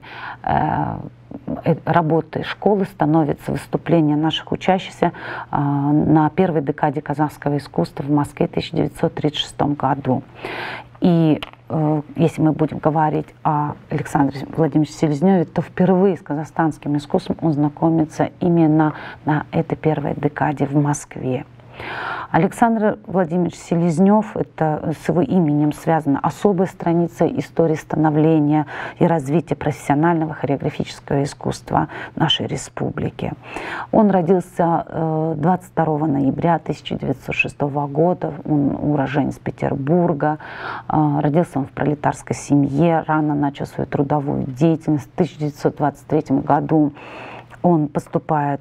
работы школы становится выступление наших учащихся на первой декаде казахского искусства в Москве в тысяча девятьсот тридцать шестом году. И если мы будем говорить о Александре Владимировиче Селезневе, то впервые с казахстанским искусством он знакомится именно на этой первой декаде в Москве. Александр Владимирович Селезнев, это с его именем связана особая страница истории становления и развития профессионального хореографического искусства нашей республики. Он родился двадцать второго ноября тысяча девятьсот шестого года, он уроженец Петербурга, родился он в пролетарской семье, рано начал свою трудовую деятельность. В тысяча девятьсот двадцать третьем году он поступает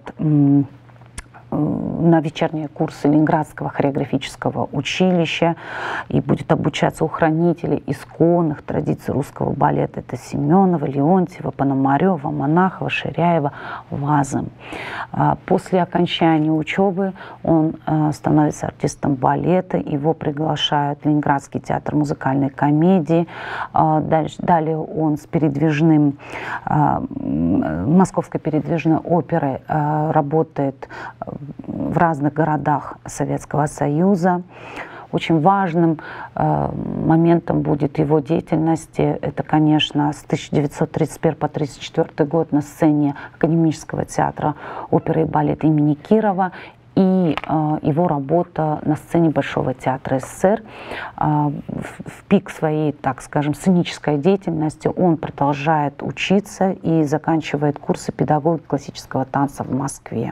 на вечерние курсы Ленинградского хореографического училища и будет обучаться у хранителей исконных традиций русского балета. Это Семенова, Леонтьева, Пономарева, Монахова, Ширяева, Вазы. После окончания учебы он становится артистом балета, его приглашают в Ленинградский театр музыкальной комедии. Далее он с передвижным, Московской передвижной оперой работает в разных городах Советского Союза. Очень важным э, моментом будет его деятельности, это, конечно, с тысяча девятьсот тридцать первого по тысяча девятьсот тридцать четвёртый год на сцене Академического театра оперы и балета имени Кирова и э, его работа на сцене Большого театра СССР. Э, в, в пик своей, так скажем, сценической деятельности он продолжает учиться и заканчивает курсы педагогики классического танца в Москве.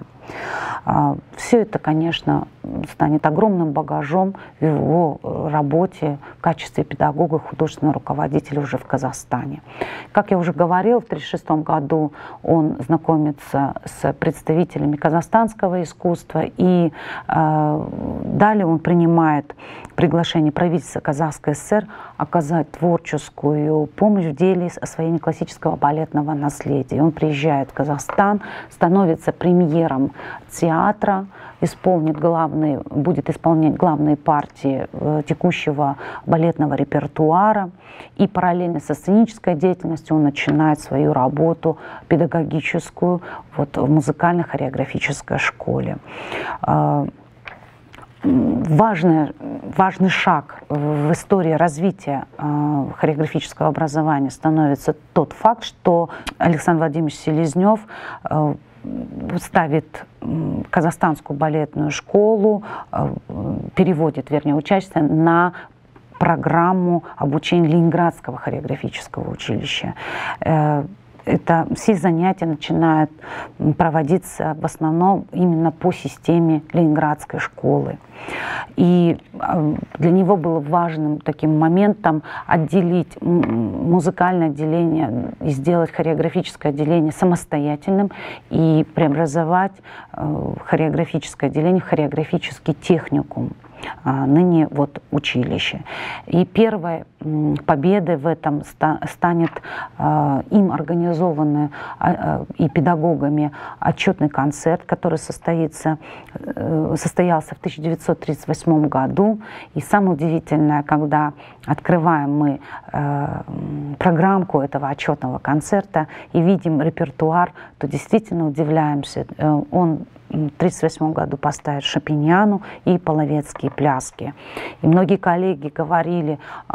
Все это, конечно, станет огромным багажом в его работе в качестве педагога и художественного руководителя уже в Казахстане. Как я уже говорила, в тысяча девятьсот тридцать шестом году он знакомится с представителями казахстанского искусства, и э, далее он принимает приглашение правительства Казахской ССР оказать творческую помощь в деле освоения классического балетного наследия. Он приезжает в Казахстан, становится премьером театра, исполнит главные, будет исполнять главные партии э, текущего балетного репертуара. И параллельно со сценической деятельностью он начинает свою работу педагогическую вот, в музыкально-хореографической школе. Э, Важный, важный шаг в истории развития э, хореографического образования становится тот факт, что Александр Владимирович Селезнев э, ставит казахстанскую балетную школу, э, переводит, вернее, учащихся на программу обучения Ленинградского хореографического училища. Э, это, все занятия начинают проводиться в основном именно по системе Ленинградской школы. И для него было важным таким моментом отделить музыкальное отделение и сделать хореографическое отделение самостоятельным и преобразовать хореографическое отделение в хореографический техникум, ныне вот училище. И первой победой в этом станет им организованный и педагогами отчетный концерт, который состоится, состоялся в тысяча девятьсот тридцать восьмом году. И самое удивительное, когда открываем мы программку этого отчетного концерта и видим репертуар, то действительно удивляемся. Он в тысяча девятьсот тридцать восьмом году поставит Шопениану и половецкие пляски. И многие коллеги говорили,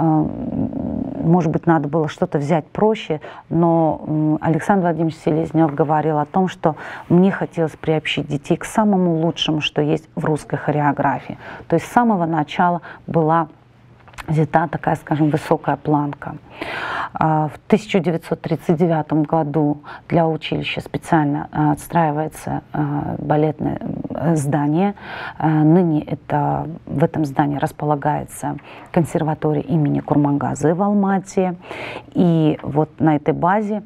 может быть, надо было что-то взять проще, но Александр Владимирович Селезнев говорил о том, что мне хотелось приобщить детей к самому лучшему, что есть в русской хореографии. То есть с самого начала была взята такая, скажем, высокая планка. В тысяча девятьсот тридцать девятом году для училища специально отстраивается балетное здание. Ныне это, в этом здании располагается консерватория имени Курмангазы в Алмате. И вот на этой базе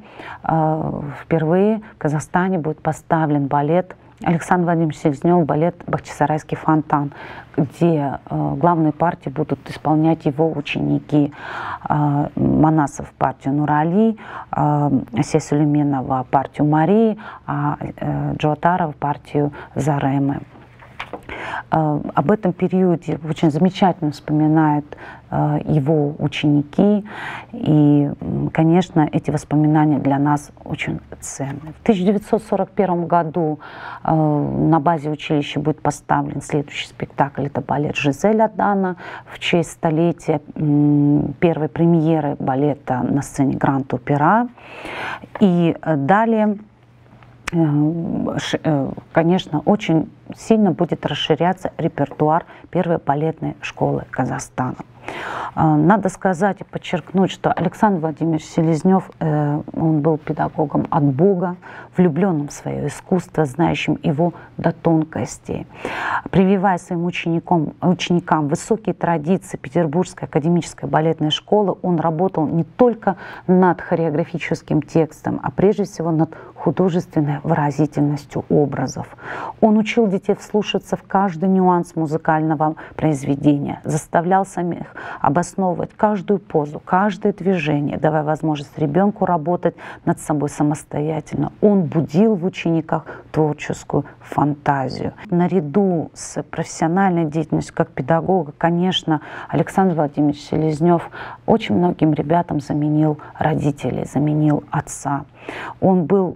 впервые в Казахстане будет поставлен балет Александр Владимирович Селезнев, балет «Бахчисарайский фонтан», где э, главные партии будут исполнять его ученики. Э, Манасов партию Нурали, э, Асия Сулейменова партию Марии, а э, Джоатаров партию Заремы. Э, об этом периоде очень замечательно вспоминают э, его ученики. И, конечно, эти воспоминания для нас очень ценны. В тысяча девятьсот сорок первом году э, на базе училища будет поставлен следующий спектакль. Это балет «Жизель Адана» в честь столетия э, первой премьеры балета на сцене Гранд-Опера. И э, далее, э, конечно, очень сильно будет расширяться репертуар первой балетной школы Казахстана. Надо сказать и подчеркнуть, что Александр Владимирович Селезнев, он был педагогом от Бога, влюбленным в свое искусство, знающим его до тонкостей. Прививая своим ученикам, ученикам высокие традиции Петербургской академической балетной школы, он работал не только над хореографическим текстом, а прежде всего над художественной выразительностью образов. Он учил детей вслушаться в каждый нюанс музыкального произведения, заставлял самих обосновывать каждую позу, каждое движение, давая возможность ребенку работать над собой самостоятельно. Он будил в учениках творческую фантазию. Наряду с профессиональной деятельностью как педагога, конечно, Александр Владимирович Селезнев очень многим ребятам заменил родителей, заменил отца. Он был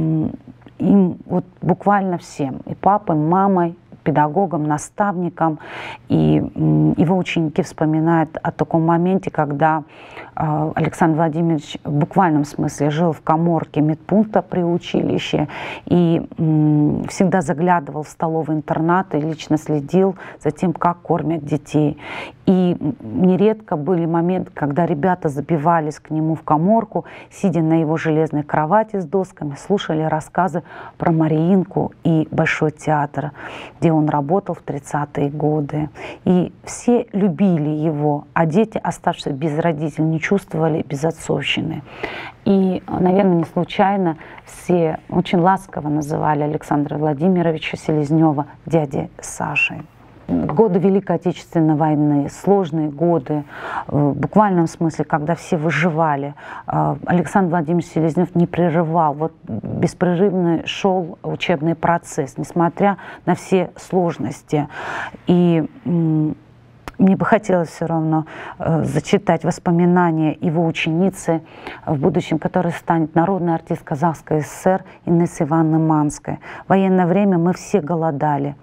им вот буквально всем, и папой, мамой, педагогом, наставником. И его ученики вспоминают о таком моменте, когда Александр Владимирович в буквальном смысле жил в каморке медпункта при училище и всегда заглядывал в столовые интернаты, лично следил за тем, как кормят детей. И нередко были моменты, когда ребята забивались к нему в каморку, сидя на его железной кровати с досками, слушали рассказы про Мариинку и Большой театр, где он работал в тридцатые годы. И все любили его, а дети, оставшиеся без родителей, не чувствовали безотцовщины. И, наверное, не случайно все очень ласково называли Александра Владимировича Селезнева дядей Сашей. Годы Великой Отечественной войны, сложные годы, в буквальном смысле, когда все выживали, Александр Владимирович Селезнев не прерывал, вот беспрерывно шел учебный процесс, несмотря на все сложности. И мне бы хотелось все равно зачитать воспоминания его ученицы в будущем, которая станет народный артист Казахской ССР Инессы Ивановны Манской. В военное время мы все голодали.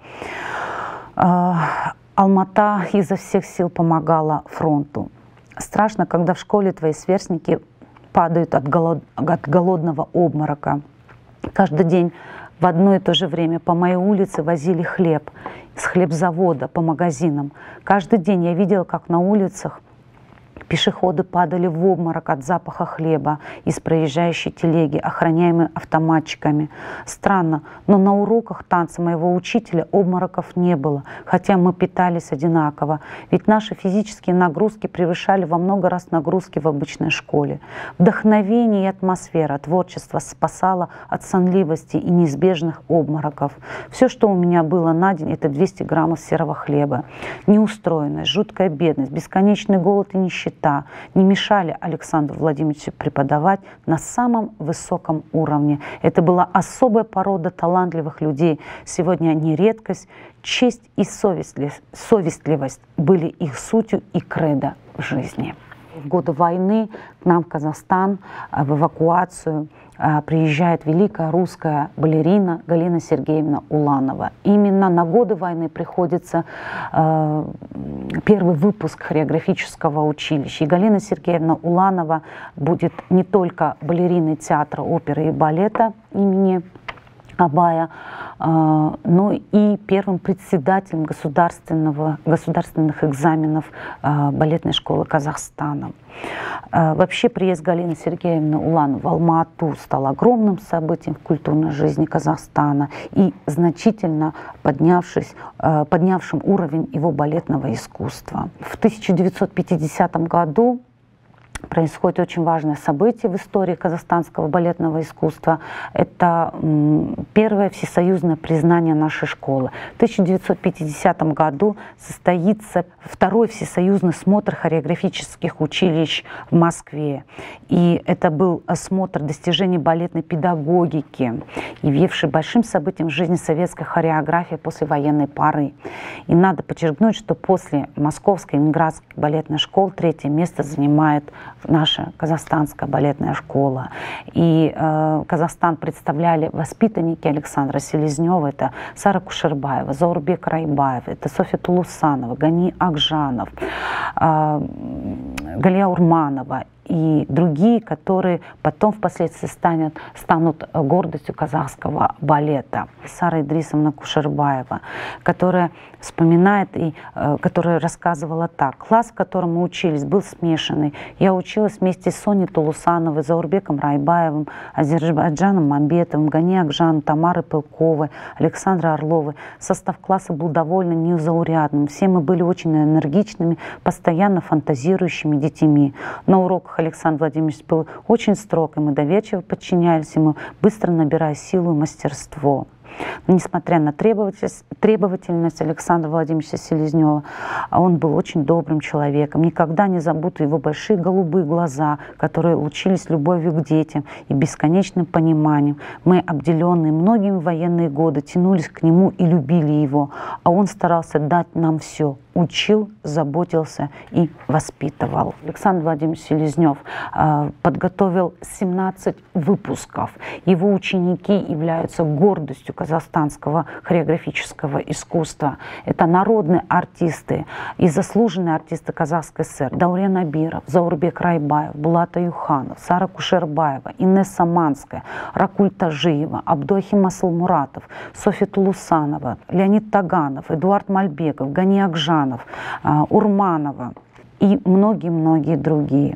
Алмата изо всех сил помогала фронту. Страшно, когда в школе твои сверстники падают от, голод... от голодного обморока. Каждый день в одно и то же время по моей улице возили хлеб с хлебзавода по магазинам. Каждый день я видела, как на улицах Пешеходы падали в обморок от запаха хлеба из проезжающей телеги, охраняемой автоматчиками. Странно, но на уроках танца моего учителя обмороков не было, хотя мы питались одинаково, ведь наши физические нагрузки превышали во много раз нагрузки в обычной школе. Вдохновение и атмосфера творчества спасало от сонливости и неизбежных обмороков. Все, что у меня было на день, это двести граммов серого хлеба. Неустроенность, жуткая бедность, бесконечный голод и нищета не мешали Александру Владимировичу преподавать на самом высоком уровне. Это была особая порода талантливых людей. Сегодня они редкость, честь и совестливость были их сутью и кредо в жизни. В годы войны к нам в Казахстан в эвакуацию приезжает великая русская балерина Галина Сергеевна Уланова. Именно на годы войны приходится э, первый выпуск хореографического училища. И Галина Сергеевна Уланова будет не только балериной театра, оперы и балета имени Абая, но и первым председателем государственного, государственных экзаменов балетной школы Казахстана. Вообще приезд Галины Сергеевны Улановой в Алма-Ату стал огромным событием в культурной жизни Казахстана и значительно поднявшись, поднявшим уровень его балетного искусства. В тысяча девятьсот пятидесятом году происходит очень важное событие в истории казахстанского балетного искусства. Это первое всесоюзное признание нашей школы. В тысяча девятьсот пятидесятом году состоится второй всесоюзный смотр хореографических училищ в Москве. И это был осмотр достижений балетной педагогики, явивший большим событием в жизни советской хореографии после военной поры. И надо подчеркнуть, что после Московской и Ленинградской балетной школ третье место занимает наша казахстанская балетная школа. И э, Казахстан представляли воспитанники Александра Селезнева, это Сара Кушербаева, Заурбек Райбаев, это Софья Тулусанова, Гани Акжанов, э, Галия Урманова и другие, которые потом впоследствии станут, станут гордостью казахского балета. Сара Идрисовна Кушербаева, которая вспоминает и э, которая рассказывала так. Класс, в котором мы учились, был смешанный. Я училась вместе с Соней Тулусановой, Заурбеком Райбаевым, Азербайджаном Мамбетовым, Гани Акжаном, Тамарой Пылковой, Александрой Орловой. Состав класса был довольно незаурядным. Все мы были очень энергичными, постоянно фантазирующими детьми. На уроках Александр Владимирович был очень строг, и мы доверчиво подчинялись ему, быстро набирая силу и мастерство. Но несмотря на требовательность, требовательность Александра Владимировича Селезнева, он был очень добрым человеком. Никогда не забуду его большие голубые глаза, которые учились любовью к детям и бесконечным пониманием. Мы, обделенные многими военные годы, тянулись к нему и любили его, а он старался дать нам все. Учил, заботился и воспитывал. Александр Владимирович Селезнев э, подготовил семнадцать выпусков. Его ученики являются гордостью казахстанского хореографического искусства. Это народные артисты и заслуженные артисты Казахской ССР. Даурен Абиров, Заурбек Райбаев, Булат Аюханов, Сара Кушербаева, Инесса Манская, Ракуль Тажиева, Абдуахим Асылмуратов, Софья Тулусанова, Леонид Таганов, Эдуард Мальбеков, Гани Акжан, Урманова и многие-многие другие.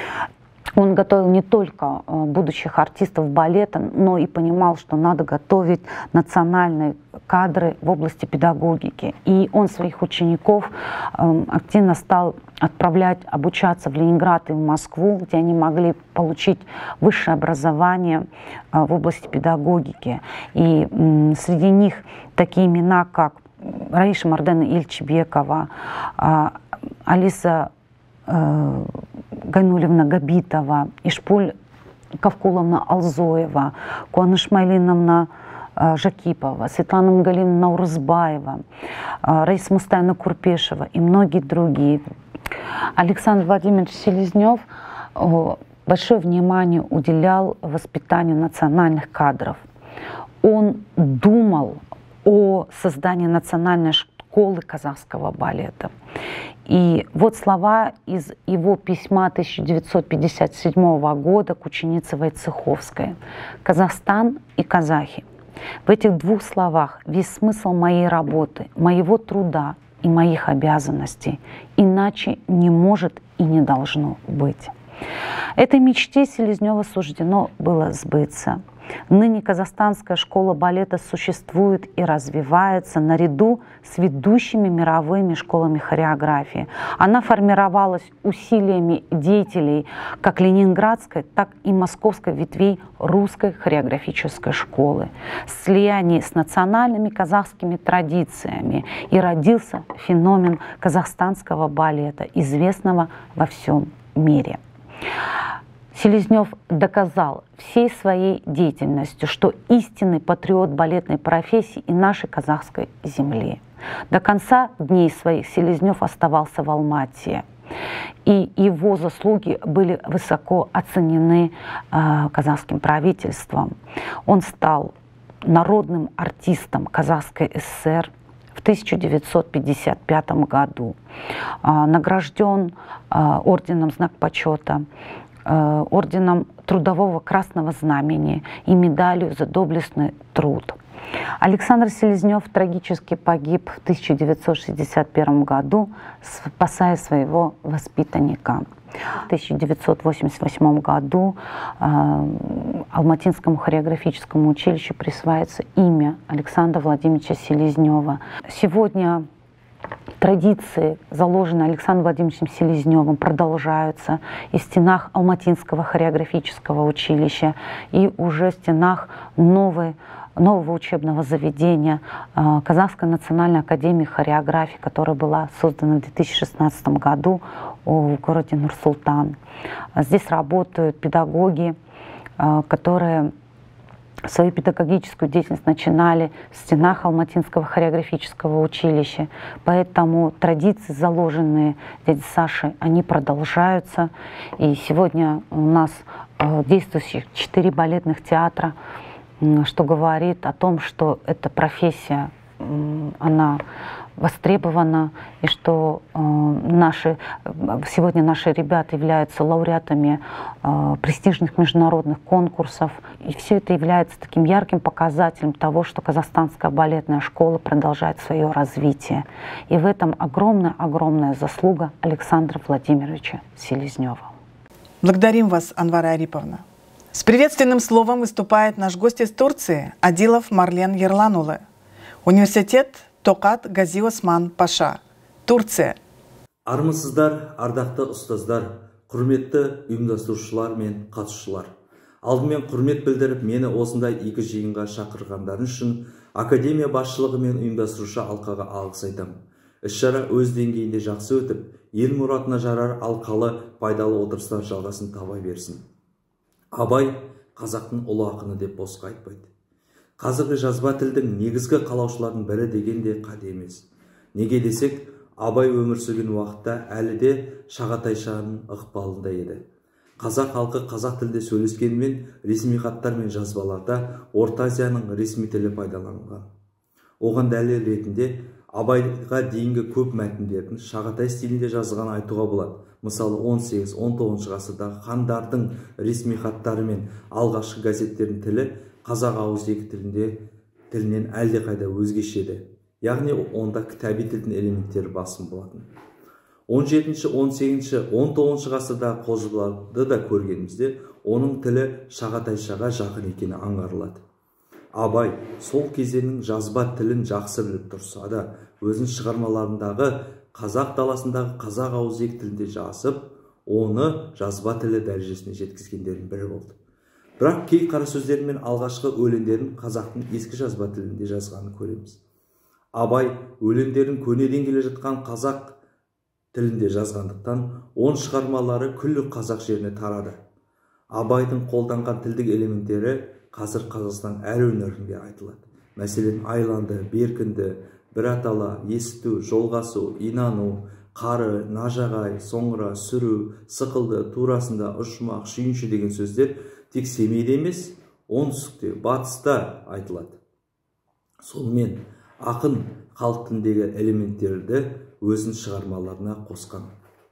Он готовил не только будущих артистов балета, но и понимал, что надо готовить национальные кадры в области педагогики. И он своих учеников активно стал отправлять обучаться в Ленинград и в Москву, где они могли получить высшее образование в области педагогики. И среди них такие имена, как Раиша Мардена Ильчебекова, Алиса Гайнулевна Габитова, Ишпуль Кавкуловна Алзоева, Куаныш Майлиновна Жакипова, Светлана Мгалиевна Наурызбаева, Раиса Мустаевна Курпешева и многие другие. Александр Владимирович Селезнев большое внимание уделял воспитанию национальных кадров. Он думал о создании национальной школы казахского балета. И вот слова из его письма тысяча девятьсот пятьдесят седьмого года к ученице Войцеховской. «Казахстан и казахи. В этих двух словах весь смысл моей работы, моего труда и моих обязанностей. Иначе не может и не должно быть. Этой мечте Селезнева суждено было сбыться. Ныне Казахстанская школа балета существует и развивается наряду с ведущими мировыми школами хореографии. Она формировалась усилиями деятелей как ленинградской, так и московской ветвей русской хореографической школы. В слиянии с национальными казахскими традициями и родился феномен казахстанского балета, известного во всем мире. Селезнев доказал всей своей деятельностью, что истинный патриот балетной профессии и нашей казахской земли. До конца дней своих Селезнев оставался в Алмате, и его заслуги были высоко оценены э, казахским правительством. Он стал народным артистом Казахской ССР в тысяча девятьсот пятьдесят пятом году, э, награжден э, орденом «Знак почета», орденом Трудового Красного Знамени и медалью за доблестный труд. Александр Селезнев трагически погиб в тысяча девятьсот шестьдесят первом году, спасая своего воспитанника. В тысяча девятьсот восемьдесят восьмом году э, Алматинскому хореографическому училищу присваивается имя Александра Владимировича Селезнева. Сегодня традиции, заложенные Александром Владимировичем Селезневым, продолжаются и в стенах Алматинского хореографического училища, и уже в стенах новой, нового учебного заведения э, Казахской национальной академии хореографии, которая была создана в две тысячи шестнадцатом году в городе Нур-Султан. Здесь работают педагоги, э, которые свою педагогическую деятельность начинали в стенах Алматинского хореографического училища. Поэтому традиции, заложенные дядей Сашей, они продолжаются. И сегодня у нас э, действующих четыре балетных театра, э, что говорит о том, что эта профессия, э, она востребована, и что э, наши, сегодня наши ребята являются лауреатами э, престижных международных конкурсов. И все это является таким ярким показателем того, что Казахстанская балетная школа продолжает свое развитие. И в этом огромная-огромная заслуга Александра Владимировича Селезнева. Благодарим вас, Анвара Ариповна. С приветственным словом выступает наш гость из Турции Адилов Марлен Ерланулы. Университет Токат Гази Осман Паша, Турция. Армысыздар, ардақты ұстаздар, құрметті ұйымдастырушылар мен қатысушылар. Алдымен құрмет білдіріп, мені осындай игі жиынға шақырғандарың үшін академия басшылығы мен ұйымдастырушы алқаға алғыс айтамын. Іс-шара өз деңгейінде жақсы өтіп, ел мұратына жарар алқалы пайдалы отырыстар жалғасын таба берсін. Абай қазақтың ұлы ақыны деп босқа айтпайды. Қазіргі жазба тілдің негізгі қалаушылардың бірі деген де қате емес. Неге десек, Абай өмір сүрген уақытта әлі де Шағатайшаның ықпалында еді. Қазақ халқы қазақ тілде сөйлескенімен ресми хаттар мен жазбаларда Орта Азияның ресми тілі пайдаланылған. Оған дәлел ретінде Абайға дейінгі көп мәтіндердің Шағатай стилінде жазылған айтуға болады. Мысалы он сегіз он тоғызыншы ғасырдағы хандардың ресми хаттары мен алғашқы газеттердің тілі қазақ ауызекі тілінде тілінен әлде қайда өзгеше еді. Яғни онда кітаби тілдің элементтері басым болатын. он жетінші он сегізінші он тоғызыншы ғасырдағы қолжазбаларды да көргенімізде оның тілі Шағатайшаға жақын екені аңғарылады. Абай сол кезеңнің жазба тілін жақсы біліп тұрса да, өзінің шығармаларындағы қазақ даласындағы қазақ ауызекі тілінде жазып, оны жазба тілі дәрежесіне жеткізгендердің бірі болды. Бірақ кей қара сөздері мен алғашқы өлеңдерін қазақтың ескі жазба тілінде жазғанын көреміз. Абай өлеңдерін көнеден келе жатқан қазақ тілінде жазғандықтан, он шығармалары күллі қазақ жеріне тарады. Абайдың қолданған тілдік элементтері қазір Қазақстан әр өңірінде айтылады. Мәселен, айланды, беркінді, бір атала, есту, жолғасу, инану, қары, нажағай, соңыра, сүру, сықылды, турасында, ұшмақ, шүйінші деген сөздер тек Семейде емес, оңтүстікте, батыста айтылады. Сонымен ақын халық тіліндегі элементтерді өзінің шығармаларына қосқан.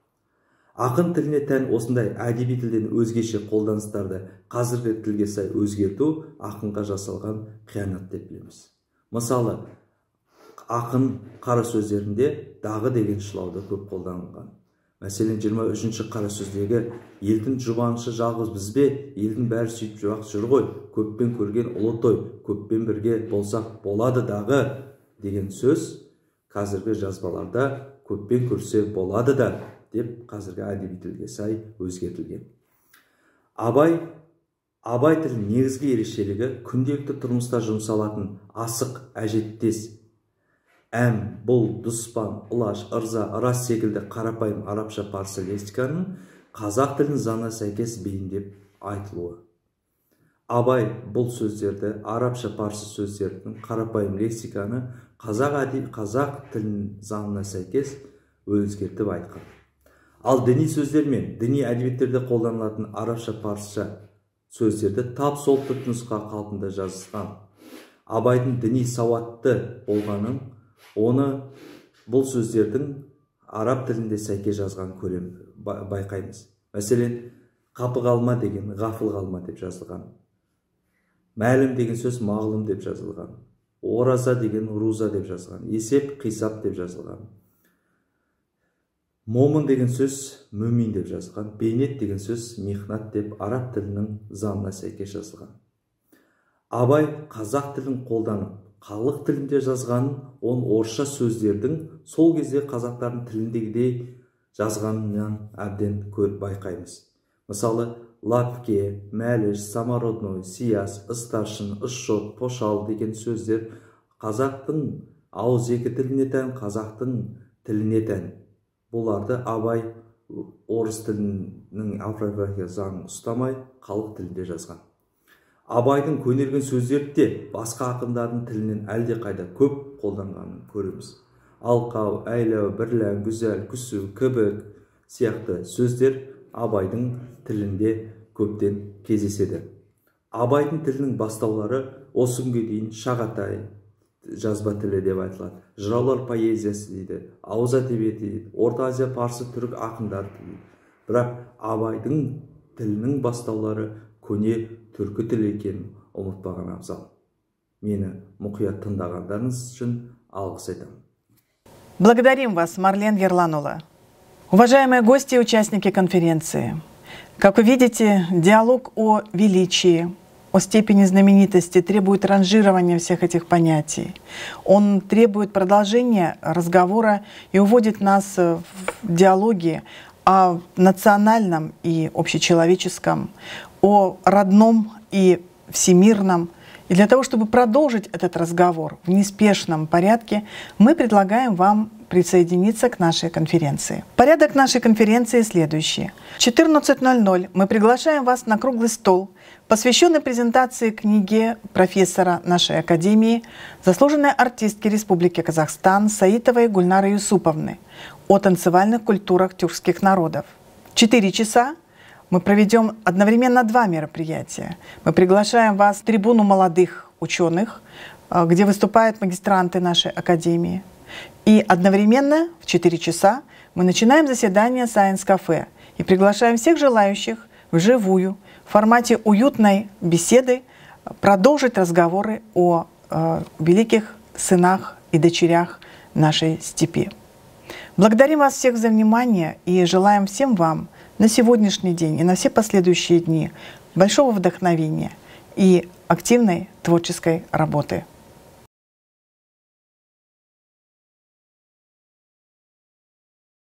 Ақын тіліне тән осындай әдеби тілден өзгеше қолданыстарды қазіргі тілге сай өзгерту ақынға жасалған қиянат деп білеміз. Мысалы, ақын қара сөздерінде дағы деген шылауды көп қолданылған. Мәселен, жиырма үшінші қара сөздегі елдің жұбанышы жалғыз біз бе, елдің бәрі сөйтіп жуақ жүр ғой, көппен көрген ұлы той, көппен бірге болсақ болады дағы деген сөз қазіргі жазбаларда көппен көрсе болады да деп қазіргі әдеби тілге сай өзгертілген. Абай Абай тілінің негізгі ерекшелігі күнделікті тұрмыста жұмсалатын асық, әжеттес, әм, бұл, дұспан, ұлаш, ырза, ырас секілді қарапайым арабша парсы лексиканың қазақ тілінің заңына сәйкес бейімдеп айтылуы. Абай бұл сөздерді, арабша парсы сөздердің қарапайым лексиканы қазақ әдеби қазақ тілінің заңына сәйкес өзгертіп айтқан. Ал діни сөздер мен діни әдебиеттерде қолданылатын арабша парсыша сөздерді тап сол түпнұсқа қалпында жазған. Абайдың діни сауатты болғанын, оны бұл сөздердің араб тілінде сәйкес жазған көрем байқаймыз. Мәселен, қапы қалма деген ғафыл қалма деп жазылған. Мәлім деген сөз мағлұм деп жазылған. Ораза деген руза деп жазылған. Есеп, қисап деп жазылған. Момын деген сөз мүмин деп жазылған. Бейнет деген сөз михнат деп араб тілінің заңына сәйкес жазылған. Абай қазақ тілін қолданып, халық тілінде жазғанын, он орысша сөздердің сол кезде қазақтардың тіліндегідей жазғанынан әбден көп байқаймыз. Мысалы, лапке, мәліш, самородной, сияз, ыстаршын, ысшот, пошал деген сөздер қазақтың ауызекі тіліне тән, қазақтың тіліне тән. Бұларды Абай орыс тілінің орфография заңын ұстамай, халық тілінде жазған. Абайдың көнерген сөздері де басқа ақындардың тілінен әлде қайда көп қолданғанын көреміз. Алқау, әйлау, бірлән, güzel, күсу, кібік сияқты сөздер Абайдың тілінде көптен кездеседі. Абайдың тілінің бастаулары осы күнге дейін шағатай жазба тілі деп айтылады. Жыраулар поэзиясы дейді, ауыз әдебиеті дейді, Орта Азия, парсы, түрік ақындар дейді. Бірақ Абайдың тілінің бастаулары көне түркі тілі екенін ұмытпаған абзал. Мені мұқият тыңдағандарыңыз үшін алғыс айтамын. Благодарим вас, Марлен Ерланова. Уважаемые гости и участники конференции, как вы видите, диалог о величии, о степени знаменитости требует ранжирования всех этих понятий. Он требует продолжения разговора и уводит нас в диалоги о национальном и общечеловеческом, о родном и всемирном. И для того, чтобы продолжить этот разговор в неспешном порядке, мы предлагаем вам присоединиться к нашей конференции. Порядок нашей конференции следующий. В четырнадцать ноль ноль мы приглашаем вас на круглый стол, посвященный презентации книги профессора нашей академии, заслуженной артистки Республики Казахстан Саитовой Гульнары Юсуповны о танцевальных культурах тюркских народов. В четыре часа мы проведем одновременно два мероприятия. Мы приглашаем вас в трибуну молодых ученых, где выступают магистранты нашей академии. И одновременно в четыре часа мы начинаем заседание Science Cafe и приглашаем всех желающих вживую в формате уютной беседы продолжить разговоры о э, великих сынах и дочерях нашей степи. Благодарим вас всех за внимание и желаем всем вам на сегодняшний день и на все последующие дни большого вдохновения и активной творческой работы.